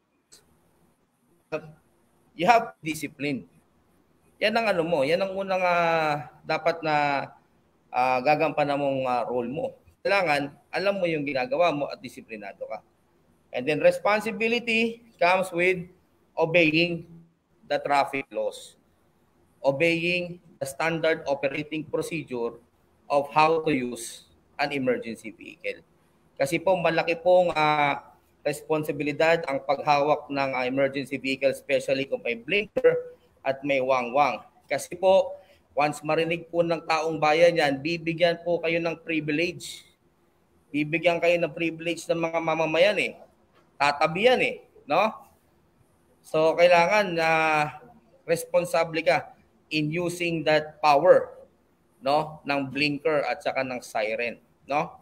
you have discipline. Yan ang ano mo, yan ang unang uh, dapat na Uh, gagampanan mong uh, role mo. Kailangan, alam mo yung ginagawa mo at disiplinado ka. And then responsibility comes with obeying the traffic laws. Obeying the standard operating procedure of how to use an emergency vehicle. Kasi po malaki pong uh, responsibilidad ang paghawak ng uh, emergency vehicle, especially kung may blinker at may wang-wang. Kasi po, once marinig po ng taong bayan yan, bibigyan po kayo ng privilege. Bibigyan kayo ng privilege ng mga mamamayan eh. Tatabi yan eh. No? So, kailangan na uh, responsable ka in using that power, no, ng blinker at saka ng siren. No?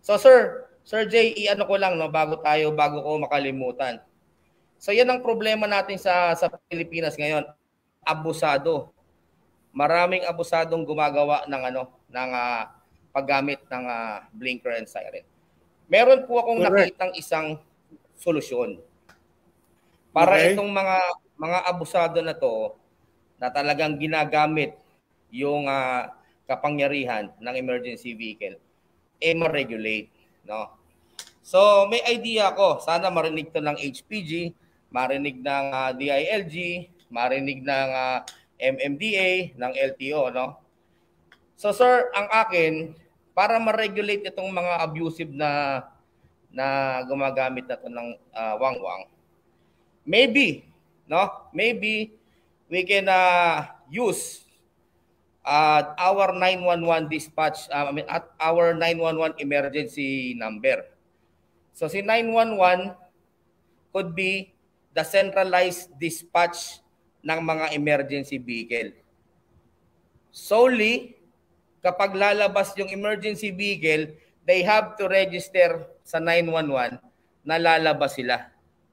So sir, Sir Jay, i-ano ko lang no bago tayo bago ko makalimutan. So yan ang problema natin sa sa Pilipinas ngayon, abusado. Maraming abusadong gumagawa ng ano ng uh, paggamit ng uh, blinker and siren. Meron po akong Correct. nakitang isang solusyon para Okay. itong mga mga abusado na to na talagang ginagamit yung uh, kapangyarihan ng emergency vehicle eh ma-regulate, no? So may idea ako, sana marinig to ng H P G, marinig ng uh, D I L G, marinig ng uh, M M D A, ng L T O, no? So sir, ang akin, para ma-regulate itong mga abusive na na gumagamit na to ng uh, wangwang, maybe, no? Maybe we can uh, use uh, our nine one one dispatch, uh, I mean, at our nine one one emergency number. So si nine one one could be the centralized dispatch ng mga emergency vehicle. Solely, kapag lalabas yung emergency vehicle, they have to register sa nine one one na lalabas sila.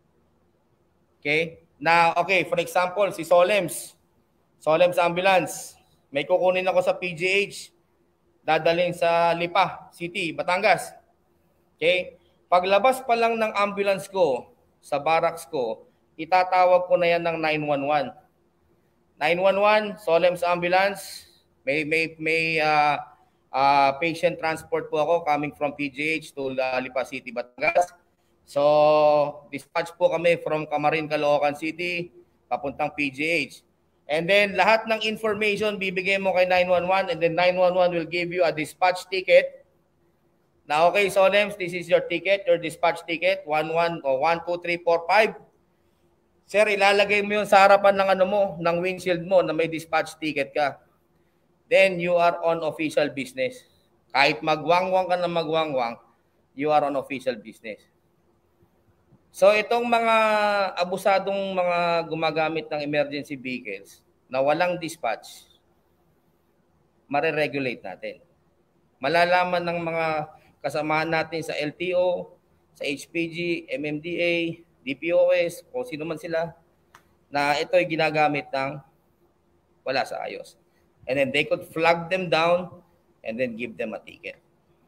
Okay? Na, okay, for example, si SOLEMS, SOLEMS Ambulance, may kukunin ako sa P G H, dadalhin sa Lipa City, Batangas. Okay? Paglabas pa lang ng ambulance ko sa barracks ko, itatawag ko na yan ng nine one one. nine one one, SOLEMS Ambulance, may may may uh, uh, patient transport po ako coming from P G H to uh, Lipa City, Batangas. So, dispatch po kami from Camarin, Caloocan City, papuntang P G H. And then, lahat ng information bibigay mo kay nine one one, and then nine one one will give you a dispatch ticket. Na okay, SOLEMS, this is your ticket, your dispatch ticket, one one o one two three four five. Sir, ilalagay mo yun sa harapan ng ano mo, ng windshield mo na may dispatch ticket ka. Then you are on official business. Kahit magwangwang ka na magwangwang, you are on official business. So itong mga abusadong mga gumagamit ng emergency vehicles na walang dispatch, mare-regulate natin. Malalaman ng mga kasamahan natin sa L T O, sa H P G, M M D A, D P O S, o sino man sila, na ito'y ginagamit ng wala sa ayos. And then they could flag them down and then give them a ticket.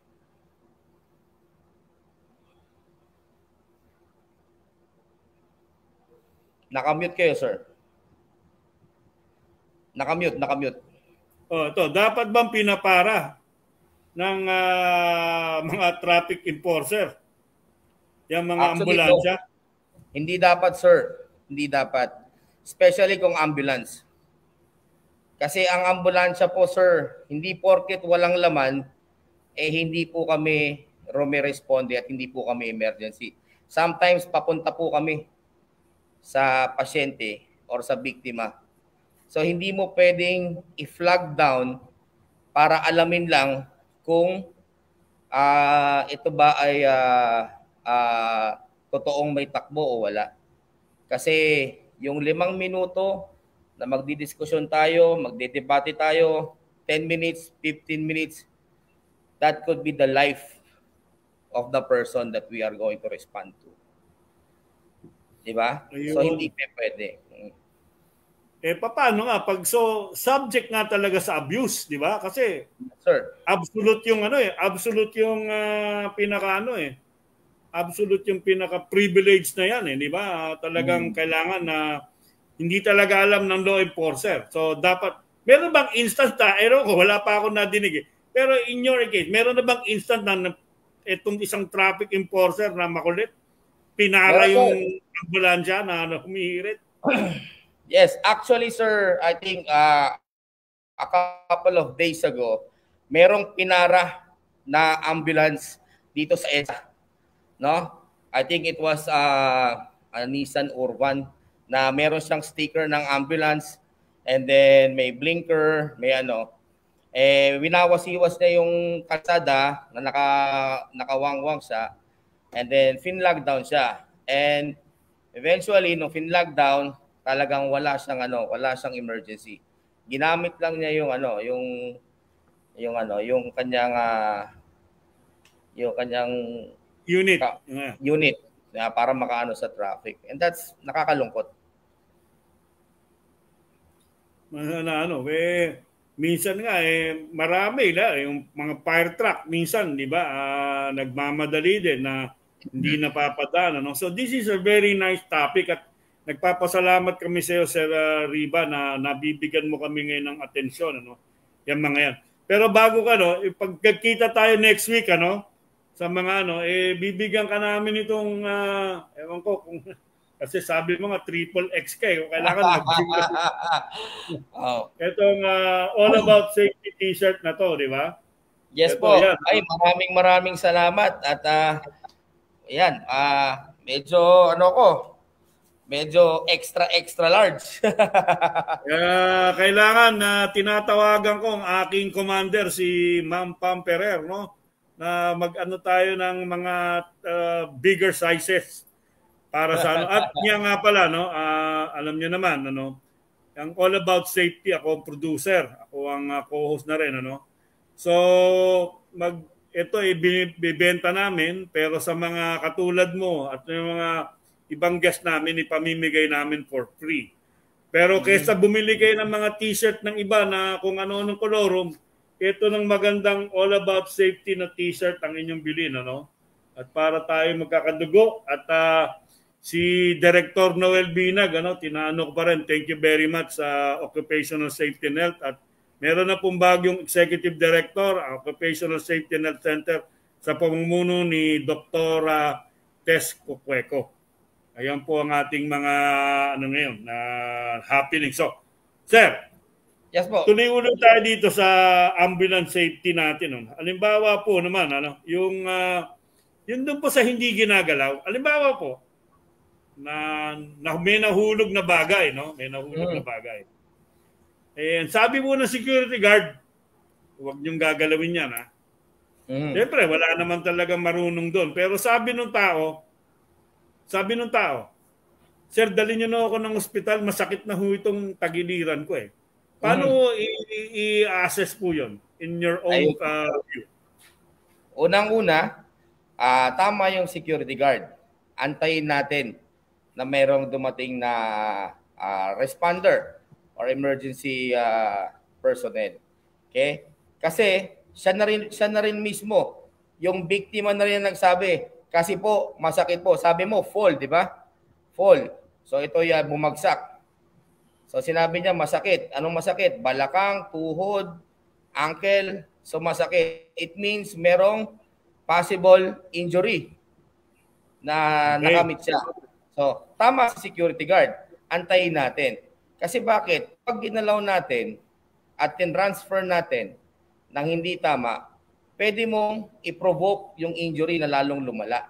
Nakamute kayo, sir. Nakamute, nakamute. Oh, ito, dapat bang pinapara ng uh, mga traffic enforcer yung mga Actually, ambulansya? no. Hindi dapat, sir. Hindi dapat. Especially kung ambulance. Kasi ang ambulansya po, sir, hindi porket walang laman, eh hindi po kami rumiresponde at hindi po kami emergency. Sometimes papunta po kami sa pasyente or sa biktima. So hindi mo pwedeng i-flag down para alamin lang kung uh, ito ba ay uh, uh, totoong may takbo o wala. Kasi yung limang minuto na magdidiskusyon tayo, magdedebate tayo, ten minutes, fifteen minutes, that could be the life of the person that we are going to respond to. Diba? Ayun. So hindi pa pwede. Eh paano nga pag so subject nga talaga sa abuse, di ba? Kasi sir, absolute yung ano eh, absolute yung uh, pinaka ano eh. Absolute yung pinaka privilege na yan eh, di ba? Talagang hmm. kailangan na hindi talaga alam ng law enforcer. So dapat meron bang instant na ero ko wala pa ako nadinig eh. Pero in your case, meron na bang instant na itong isang traffic enforcer na makulit pinara meron yung ambulansya na ano, humihirit? Yes, actually sir, I think uh, a couple of days ago, merong pinara na ambulance dito sa EDSA. No? I think it was uh, a Nissan Urban na meron siyang sticker ng ambulance and then may blinker, may ano. Eh, winawasiwas na yung kalsada na naka, nakawangwang siya and then fin-lockdown siya. And eventually, nung fin-lockdown, talagang wala siyang ano, wala siyang emergency. Ginamit lang niya yung ano, yung yung ano, yung kanyang uh, yung kanyang Unit. ka, Yeah. unit na para makaano sa traffic. And that's nakakalungkot. Na, ano, eh, minsan nga, eh, marami na, yung mga fire truck, minsan, di ba, uh, nagmamadali din na hindi napapadaan. Ano? So this is a very nice topic at nagpapasalamat kami sa iyo, Sir uh, Riva, na nabibigyan mo kami ngayon ng atensyon. Ano? Yan mga yan. Pero bago ka, no, pagkita tayo next week, ano, sa mga ano, eh, bibigyan ka namin itong, uh, ewan ko, kung, kasi sabi mo nga, triple X ka eh. Kailangan mag-bigyan. Oh. Itong uh, All About Safety t-shirt na to, di ba? Yes Ito, po. yan. Ay, maraming maraming salamat. At uh, yan, uh, medyo ano ko, medyo extra extra large. uh, kailangan na uh, tinatawagan ko ang aking commander, si Ma'am Pam Ferrer, no? Na mag-ano tayo ng mga uh, bigger sizes. Para sa ano. At niya nga pala, no, uh, alam niyo naman, ano, ang All About Safety, ako ang producer. Ako ang uh, co-host na rin. Ano. So, mag, ito ay bibenta namin, pero sa mga katulad mo at yung mga ibang guest namin, ipamimigay namin for free. Pero kaysa bumili kayo ng mga t-shirt ng iba na kung ano-anong kolorum, ito ng magandang All About Safety na t-shirt ang inyong bilhin. Ano. At para tayo magkakadugo at uh, si Director Noel Binag, ano, tinaano ko pa rin, thank you very much sa uh, Occupational Safety and Health. At meron na pong bagyong Executive Director, Occupational Safety and Health Center, sa pamumuno ni Doctor Uh, Tess Cueco. Ayan po ang ating mga ano ngayon, na uh, happening. So, Sir, yes po. Tuloy ulit tayo dito sa ambulance safety natin. No? Alimbawa po naman, ano, yung, uh, yun doon po sa hindi ginagalaw, alimbawa po, na, na may nahulog na bagay, no? May nahulog mm. na bagay. And sabi mo ng security guard, huwag niyong gagalawin yan, ha? Mm. Siyempre, wala naman talaga marunong doon. Pero sabi ng tao, sabi ng tao, Sir, dali niyo na ako ng ospital, masakit na ho itong tagiliran ko eh. Paano mm. i-assess po yun in your own uh, view? Unang-una, uh, tama yung security guard. Antayin natin na mayroong dumating na uh, responder or emergency uh, personnel. Okay? Kasi siya na rin siya na rin mismo yung biktima na rin nagsabi, kasi po masakit po. Sabi mo fall, di ba? Fall. So ito ya bumagsak. So sinabi niya masakit. Anong masakit? Balakang, tuhod, ankle, so masakit. It means merong possible injury na nakamit siya. So, tama si security guard. Antayin natin. Kasi bakit? Pag ginalaw natin at tin-transfer natin ng hindi tama, pwede mong i-provoke yung injury na lalong lumala.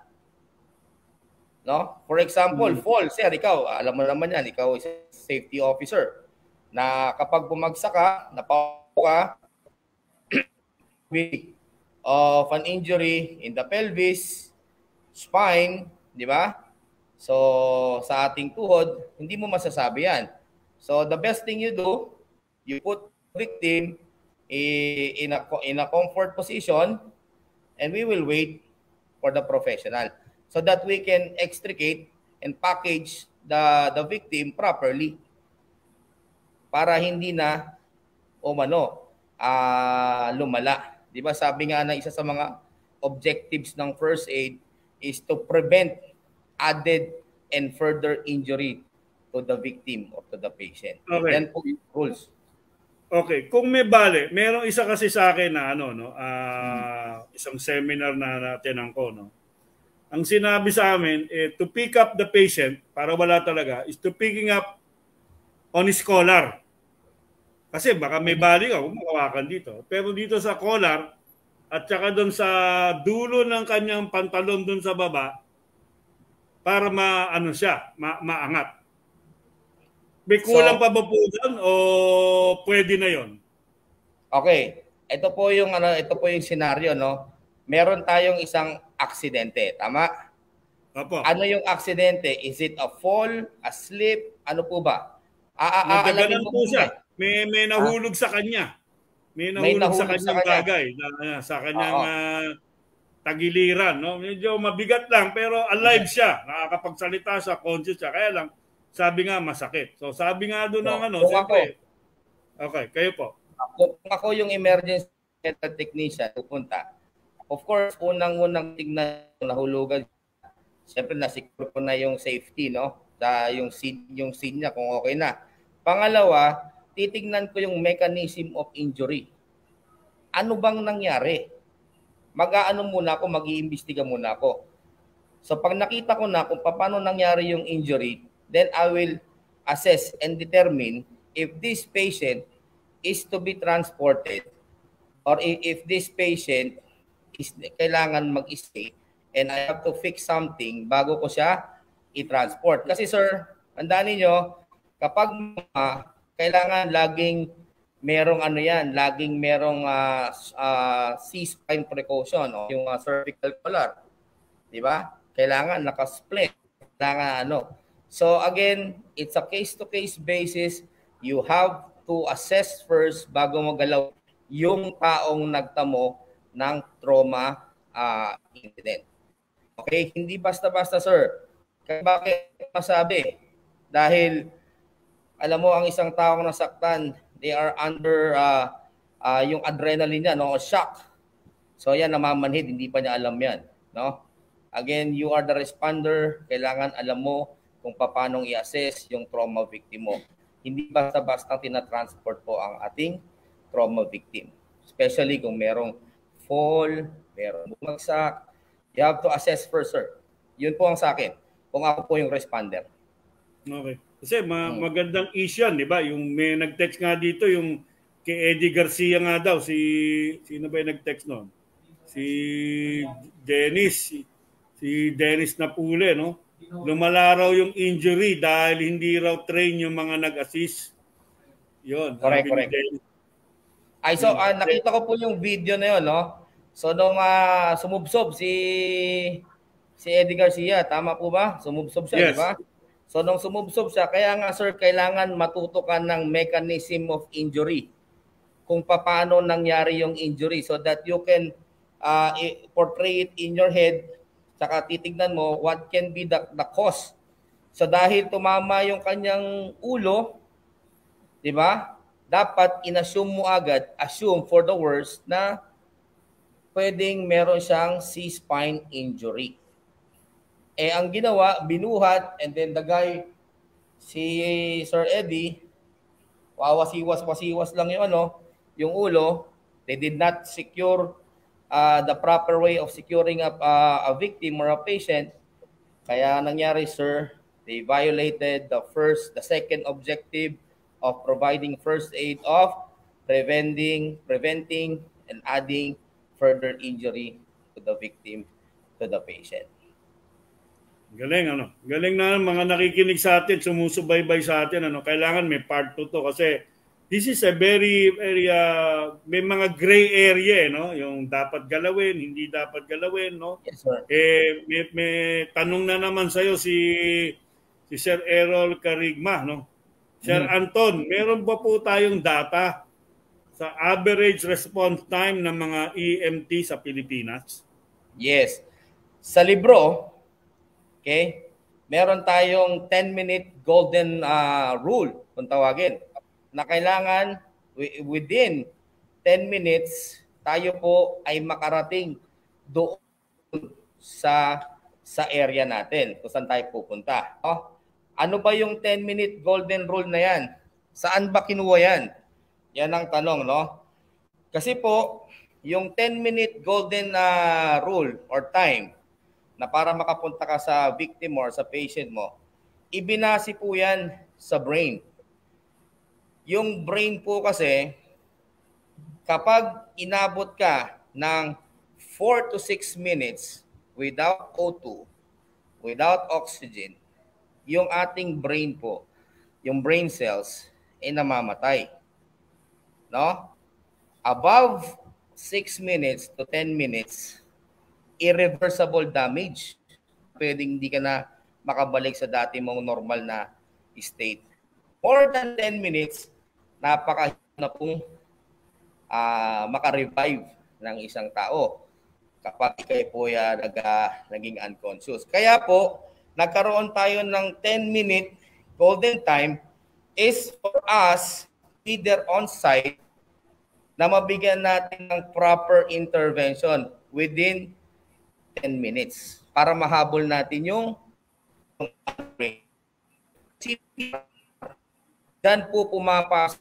No? For example, hmm. fall. Sir, ikaw, alam mo naman yan, ikaw is safety officer, na kapag bumagsak ka, napaupo ka, of an injury in the pelvis, spine, di ba? So, sa ating tuhod, hindi mo masasabi yan. So, the best thing you do, you put victim in a, in a comfort position and we will wait for the professional so that we can extricate and package the, the victim properly para hindi na o mano uh, lumala. Di ba? Sabi nga na isa sa mga objectives ng first aid is to prevent added and further injury to the victim or to the patient. Okay. Yan po yung rules. Okay, kung may bale, merong isa kasi sa akin na ano no, uh, hmm. isang seminar na natin ko no. Ang sinabi sa amin eh, to pick up the patient para wala talaga is to picking up on his collar. Kasi baka may bali ka, huwag makawakan dito. Pero dito sa collar at saka doon sa dulo ng kanyang pantalon doon sa baba, para maano siya, ma maangat. May kulang so, pa ba po doon o pwede na 'yon? Okay. Ito po yung ano, ito po yung scenario, no. Meron tayong isang aksidente, tama? Opo. Ano yung aksidente? Is it a fall, a slip, ano po ba? Aalamin po siya. May may nahulog ah? sa kanya. May nahulog, may nahulog sa kanyang sa kanya. bagay, na, sa kanyang uh, tagiliran, no? Medyo mabigat lang pero alive siya, nakakapagsalita siya, conscious siya. Kaya lang sabi nga masakit. So sabi nga doon So, ng ano, kung siyempre. ako, Okay, kayo po. Kung ako yung emergency technician pupunta, of course, unang-unang tignan nahulugan. Siyempre, nasecure ko na yung safety, no? Sa yung scene, yung scene niya kung okay na. Pangalawa, titignan ko yung mechanism of injury. Ano bang nangyari? Mag-aano muna ako, mag-iimbestiga muna ako. So pag nakita ko na kung paano nangyari yung injury, then I will assess and determine if this patient is to be transported or if this patient is kailangan mag-stay and I have to fix something bago ko siya i-transport. Kasi sir, tandaan niyo, kapag uh, kailangan laging merong ano yan, laging merong uh, uh, C-spine precaution o yung uh, cervical collar. Di ba? Kailangan naka-split. Kailangan ano. So again, it's a case-to-case basis. You have to assess first bago mo galaw yung taong nagtamo ng trauma uh, incident. Okay? Hindi basta-basta, sir. Kaya bakit masabi? Dahil, alam mo, ang isang taong nasaktan, they are under uh, uh, yung adrenaline niya, no? Shock. So yan, namamanhid, hindi pa niya alam yan. No? Again, you are the responder. Kailangan alam mo kung paano i-assess yung trauma victim mo. Hindi basta-basta tinatransport po ang ating trauma victim. Especially kung merong fall, merong bumagsak. You have to assess first, sir. Yun po ang sa akin. Kung ako po yung responder. Okay. Kasi ma- hmm. magandang issue yan, di ba? Yung may nag-text nga dito, yung kay Eddie Garcia nga daw, si, sino ba yung nag-text noon? Si Dennis, si, si Dennis Napule, no? Lumala raw yung injury dahil hindi raw train yung mga nag-assist. Yun. Correct, correct. Ay, so, uh, nakita ko po yung video na yun, no? So, nung uh, sumubsob si si Eddie Garcia, tama po ba? Sumubsob siya, yes. Di ba? So, nung sumubsob siya, kaya nga, sir, kailangan matuto ka ng mechanism of injury. Kung paano nangyari yung injury so that you can uh, portray it in your head, saka titignan mo what can be the, the cause. So, dahil tumama yung kanyang ulo, di ba? Dapat inassume mo agad, assume for the worst na pwedeng meron siyang C-spine injury. Eh, ang ginawa, binuhat, and then the guy, si Sir Eddie, wawasiwas-wasiwas lang yung ano, yung ulo. They did not secure uh, the proper way of securing a, uh, a victim or a patient. Kaya nangyari, sir, they violated the first, the second objective of providing first aid of preventing, preventing, and adding further injury to the victim, to the patient. Galing, ano? Galing na mga nakikinig sa atin, sumusubaybay sa atin, ano? Kailangan may part two to kasi this is a very, very, uh, may mga gray area, no? Yung dapat galawin, hindi dapat galawin, no? Yes, sir. Eh, may, may tanong na naman sa'yo si, si Sir Errol Carigma, no? Sir mm-hmm. Anton, meron ba po tayong data sa average response time ng mga E M T sa Pilipinas? Yes. Sa libro, okay, meron tayong ten minute golden uh, rule, kung tawagin, na kailangan within ten minutes tayo po ay makarating doon sa sa area natin kung saan tayo pupunta. Oh, ano ba yung ten minute golden rule na yan? Saan ba kinuha yan? Yan ang tanong, no? Kasi po, yung ten minute golden uh, rule or time na para makapunta ka sa victim or sa patient mo, ibinase po yan sa brain. Yung brain po kasi, kapag inabot ka ng four to six minutes without O two, without oxygen, yung ating brain po, yung brain cells, ay namamatay. No? Above six minutes to ten minutes, irreversible damage. Pwedeng hindi ka na makabalik sa dati mong normal na state. More than ten minutes, napakahirap na pong uh, makarevive ng isang tao. kapag ikay po ya nag, uh, naging unconscious. Kaya po, nagkaroon tayo ng ten minute golden time is for us, either on-site, na mabigyan natin ng proper intervention within ten minutes para mahabol natin yung dyan po pumapasok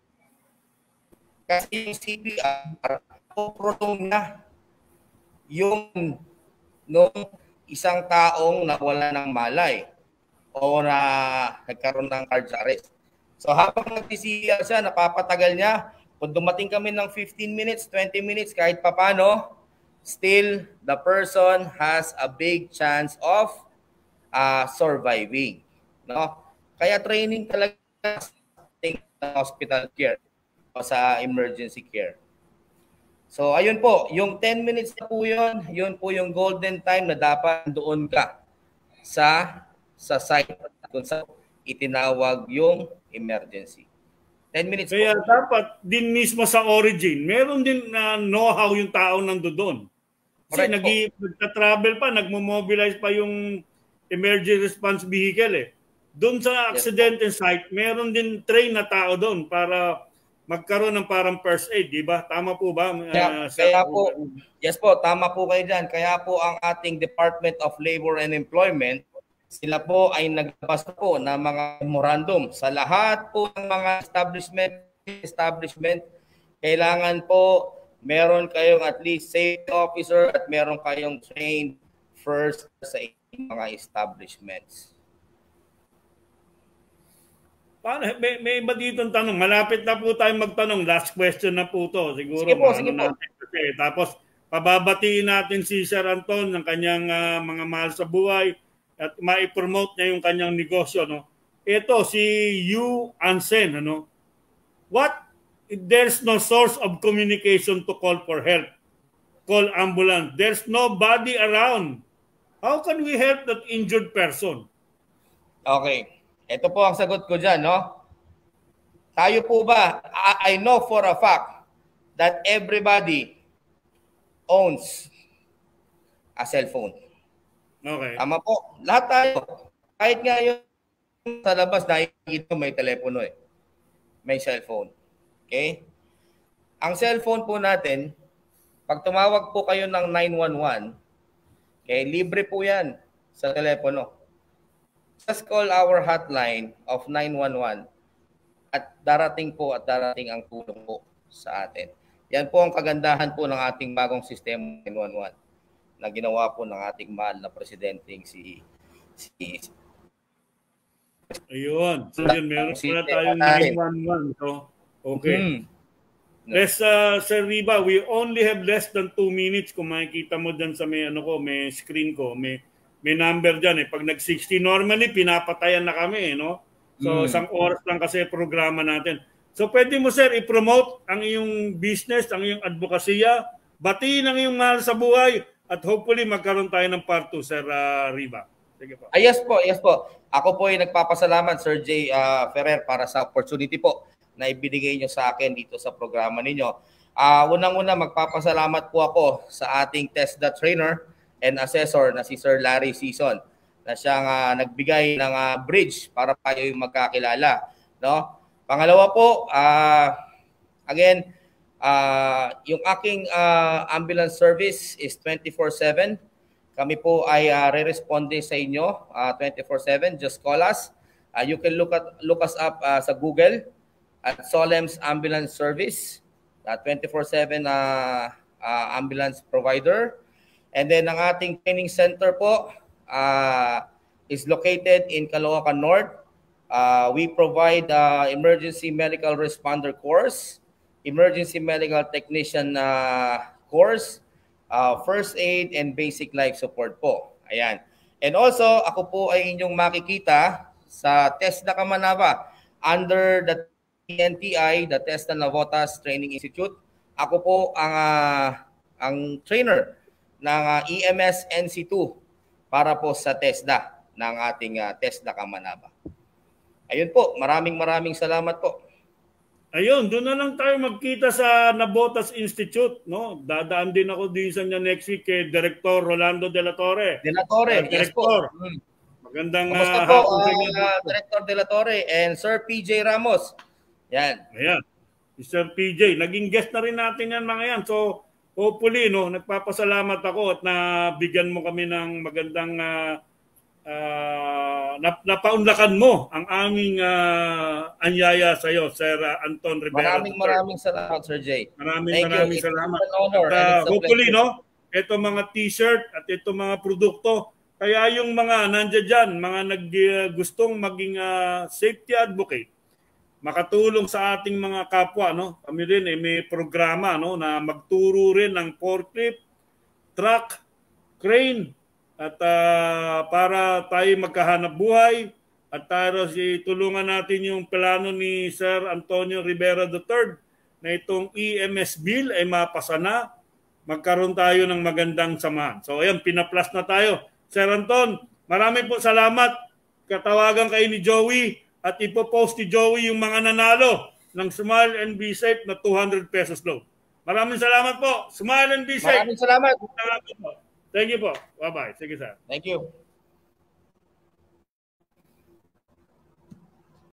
kasi yung C P R prolong na yung nung isang taong nawala ng malay o na nagkaroon ng cardiac arrest. So habang nag-C P R siya, napapatagal niya. Kung dumating kami ng fifteen minutes, twenty minutes, kahit papano, still the person has a big chance of uh, surviving. No? Kaya training talaga sa hospital care o sa emergency care. So ayun po, yung ten minutes na po yun, yun po yung golden time na dapat doon ka sa sa site kung saan itinawag yung emergency. ten minutes Kaya po. dapat din mismo sa origin, meron din na uh, know-how yung tao nandoon. Kasi nag- nagta-travel pa, nagmo-mobilize pa yung emergency response vehicle eh. Doon sa accident yes, site, meron din train na tao doon para magkaroon ng parang first aid, di ba? Tama po ba? Kaya, uh, kaya po, yes po, tama po kayo dyan. Kaya po ang ating Department of Labor and Employment, sila po ay nagbasa po ng mga memorandum sa lahat po ng mga establishment, establishment, kailangan po meron kayong at least safety officer at meron kayong trained first sa mga establishments. Paano, may, may iba dito ang tanong. Malapit na po tayo magtanong. Last question na po to. Siguro. Sige po, sige po. Natin kasi. Tapos, pababatiin natin si Sir Anton ng kanyang uh, mga mahal sa buhay at ma-promote niya yung kanyang negosyo. No? Ito, si Yu Ansen. Ano? What if there's no source of communication to call for help? Call ambulance. There's nobody around. How can we help that injured person? Okay. Ito po ang sagot ko dyan, no? Tayo po ba, I, I know for a fact that everybody owns a cellphone. Okay. Tama po. Lahat tayo. Kahit nga yung sa labas, nakikita may telepono eh. May cellphone. Okay? Ang cellphone po natin, pag tumawag po kayo ng nine one one, okay, libre po yan sa telepono. Just call our hotline of nine one one at darating po at darating ang tulong po sa atin. Yan po ang kagandahan po ng ating bagong sistema nine one one na ginawa po ng ating mahal na presidenteng si si Ayun. So yun, meron na tayong nine one one. So, okay. Hmm. Let's, uh, Sir Riva, we only have less than two minutes. Kung makikita mo dyan sa may, ano ko, may screen ko, may may number dyan eh. Pag nag sixty, normally pinapatayan na kami eh, no? So, mm. isang oras lang kasi programa natin. So, pwede mo, sir, i-promote ang iyong business, ang iyong advokasya, batiin ang iyong mahal sa buhay, at hopefully magkaroon tayo ng part two, Sir uh, Riva. Sige po. Ah, yes po, yes po. Ako po ay nagpapasalamat, Sir J. Uh, Ferrer, para sa opportunity po na ibinigay nyo sa akin dito sa programa ninyo. Uh, unang-una, magpapasalamat po ako sa ating TESDA trainer and assessor na si Sir Larry Season na siyang uh, nagbigay ng uh, bridge para tayo yung magkakilala, no? Pangalawa po, uh, again, uh, yung aking uh, ambulance service is twenty-four seven. Kami po ay uh, re-responde sa inyo uh, twenty-four seven. Just call us. Uh, you can look at look us up uh, sa Google at SOLEMS Ambulance Service, uh, twenty-four seven uh, uh, ambulance provider. And then ang ating training center po uh, is located in Caloocan North. Uh, we provide uh, emergency medical responder course, emergency medical technician uh, course, uh, first aid, and basic life support po. Ayan. And also, ako po ay inyong makikita sa TESDA CAMANAVA under the T N T I, the TESDA Navotas Training Institute. Ako po ang, uh, ang trainer ng uh, E M S N C two para po sa TESDA ng ating uh, TESDA CAMANAVA. Ayun po, maraming maraming salamat po. Ayun, doon na lang tayo magkita sa Nabotas Institute, no? Dadaan din ako din sa niya next week kay Director Rolando De La Torre. De La Torre, uh, yes po. Director. Hmm. Magandang Kamusta uh, po, hapon sa inyo. uh, Director De La Torre and Sir P J Ramos. Yan. Ayan. Mister P J, naging guest na rin natin yan mga yan. So, hopefully, no, nagpapasalamat ako at nabigyan mo kami ng magandang uh, uh, nap napaunlakan mo ang aming uh, anyaya sa iyo, Sir Anton Rivera. Maraming maraming salamat, Sir Jay. Maraming Thank maraming you. salamat. Honor, at, uh, hopefully, no, ito mga t-shirt at ito mga produkto, kaya yung mga nandiyan dyan, mga nag, uh, gustong maging uh, safety advocate, makatulong sa ating mga kapwa, no? Kami rin eh, may programa, no, na magturo rin ng forklift, truck, crane, at uh, para tayo magkahanap buhay at tayo si tulungan natin yung plano ni Sir Antonio Rivera the third na itong E M S bill ay mapasa na, magkaroon tayo ng magandang samahan. So ayan, pinaplas na tayo. Sir Anton, maraming po salamat. Katawagan kayo ni Joey at ipopost ni Joey yung mga nanalo ng Smile and Be Safe na two hundred pesos load. Maraming salamat po. Smile and Be Safe. Maraming salamat. Thank you po. Bye-bye. Sige, sir. Thank you.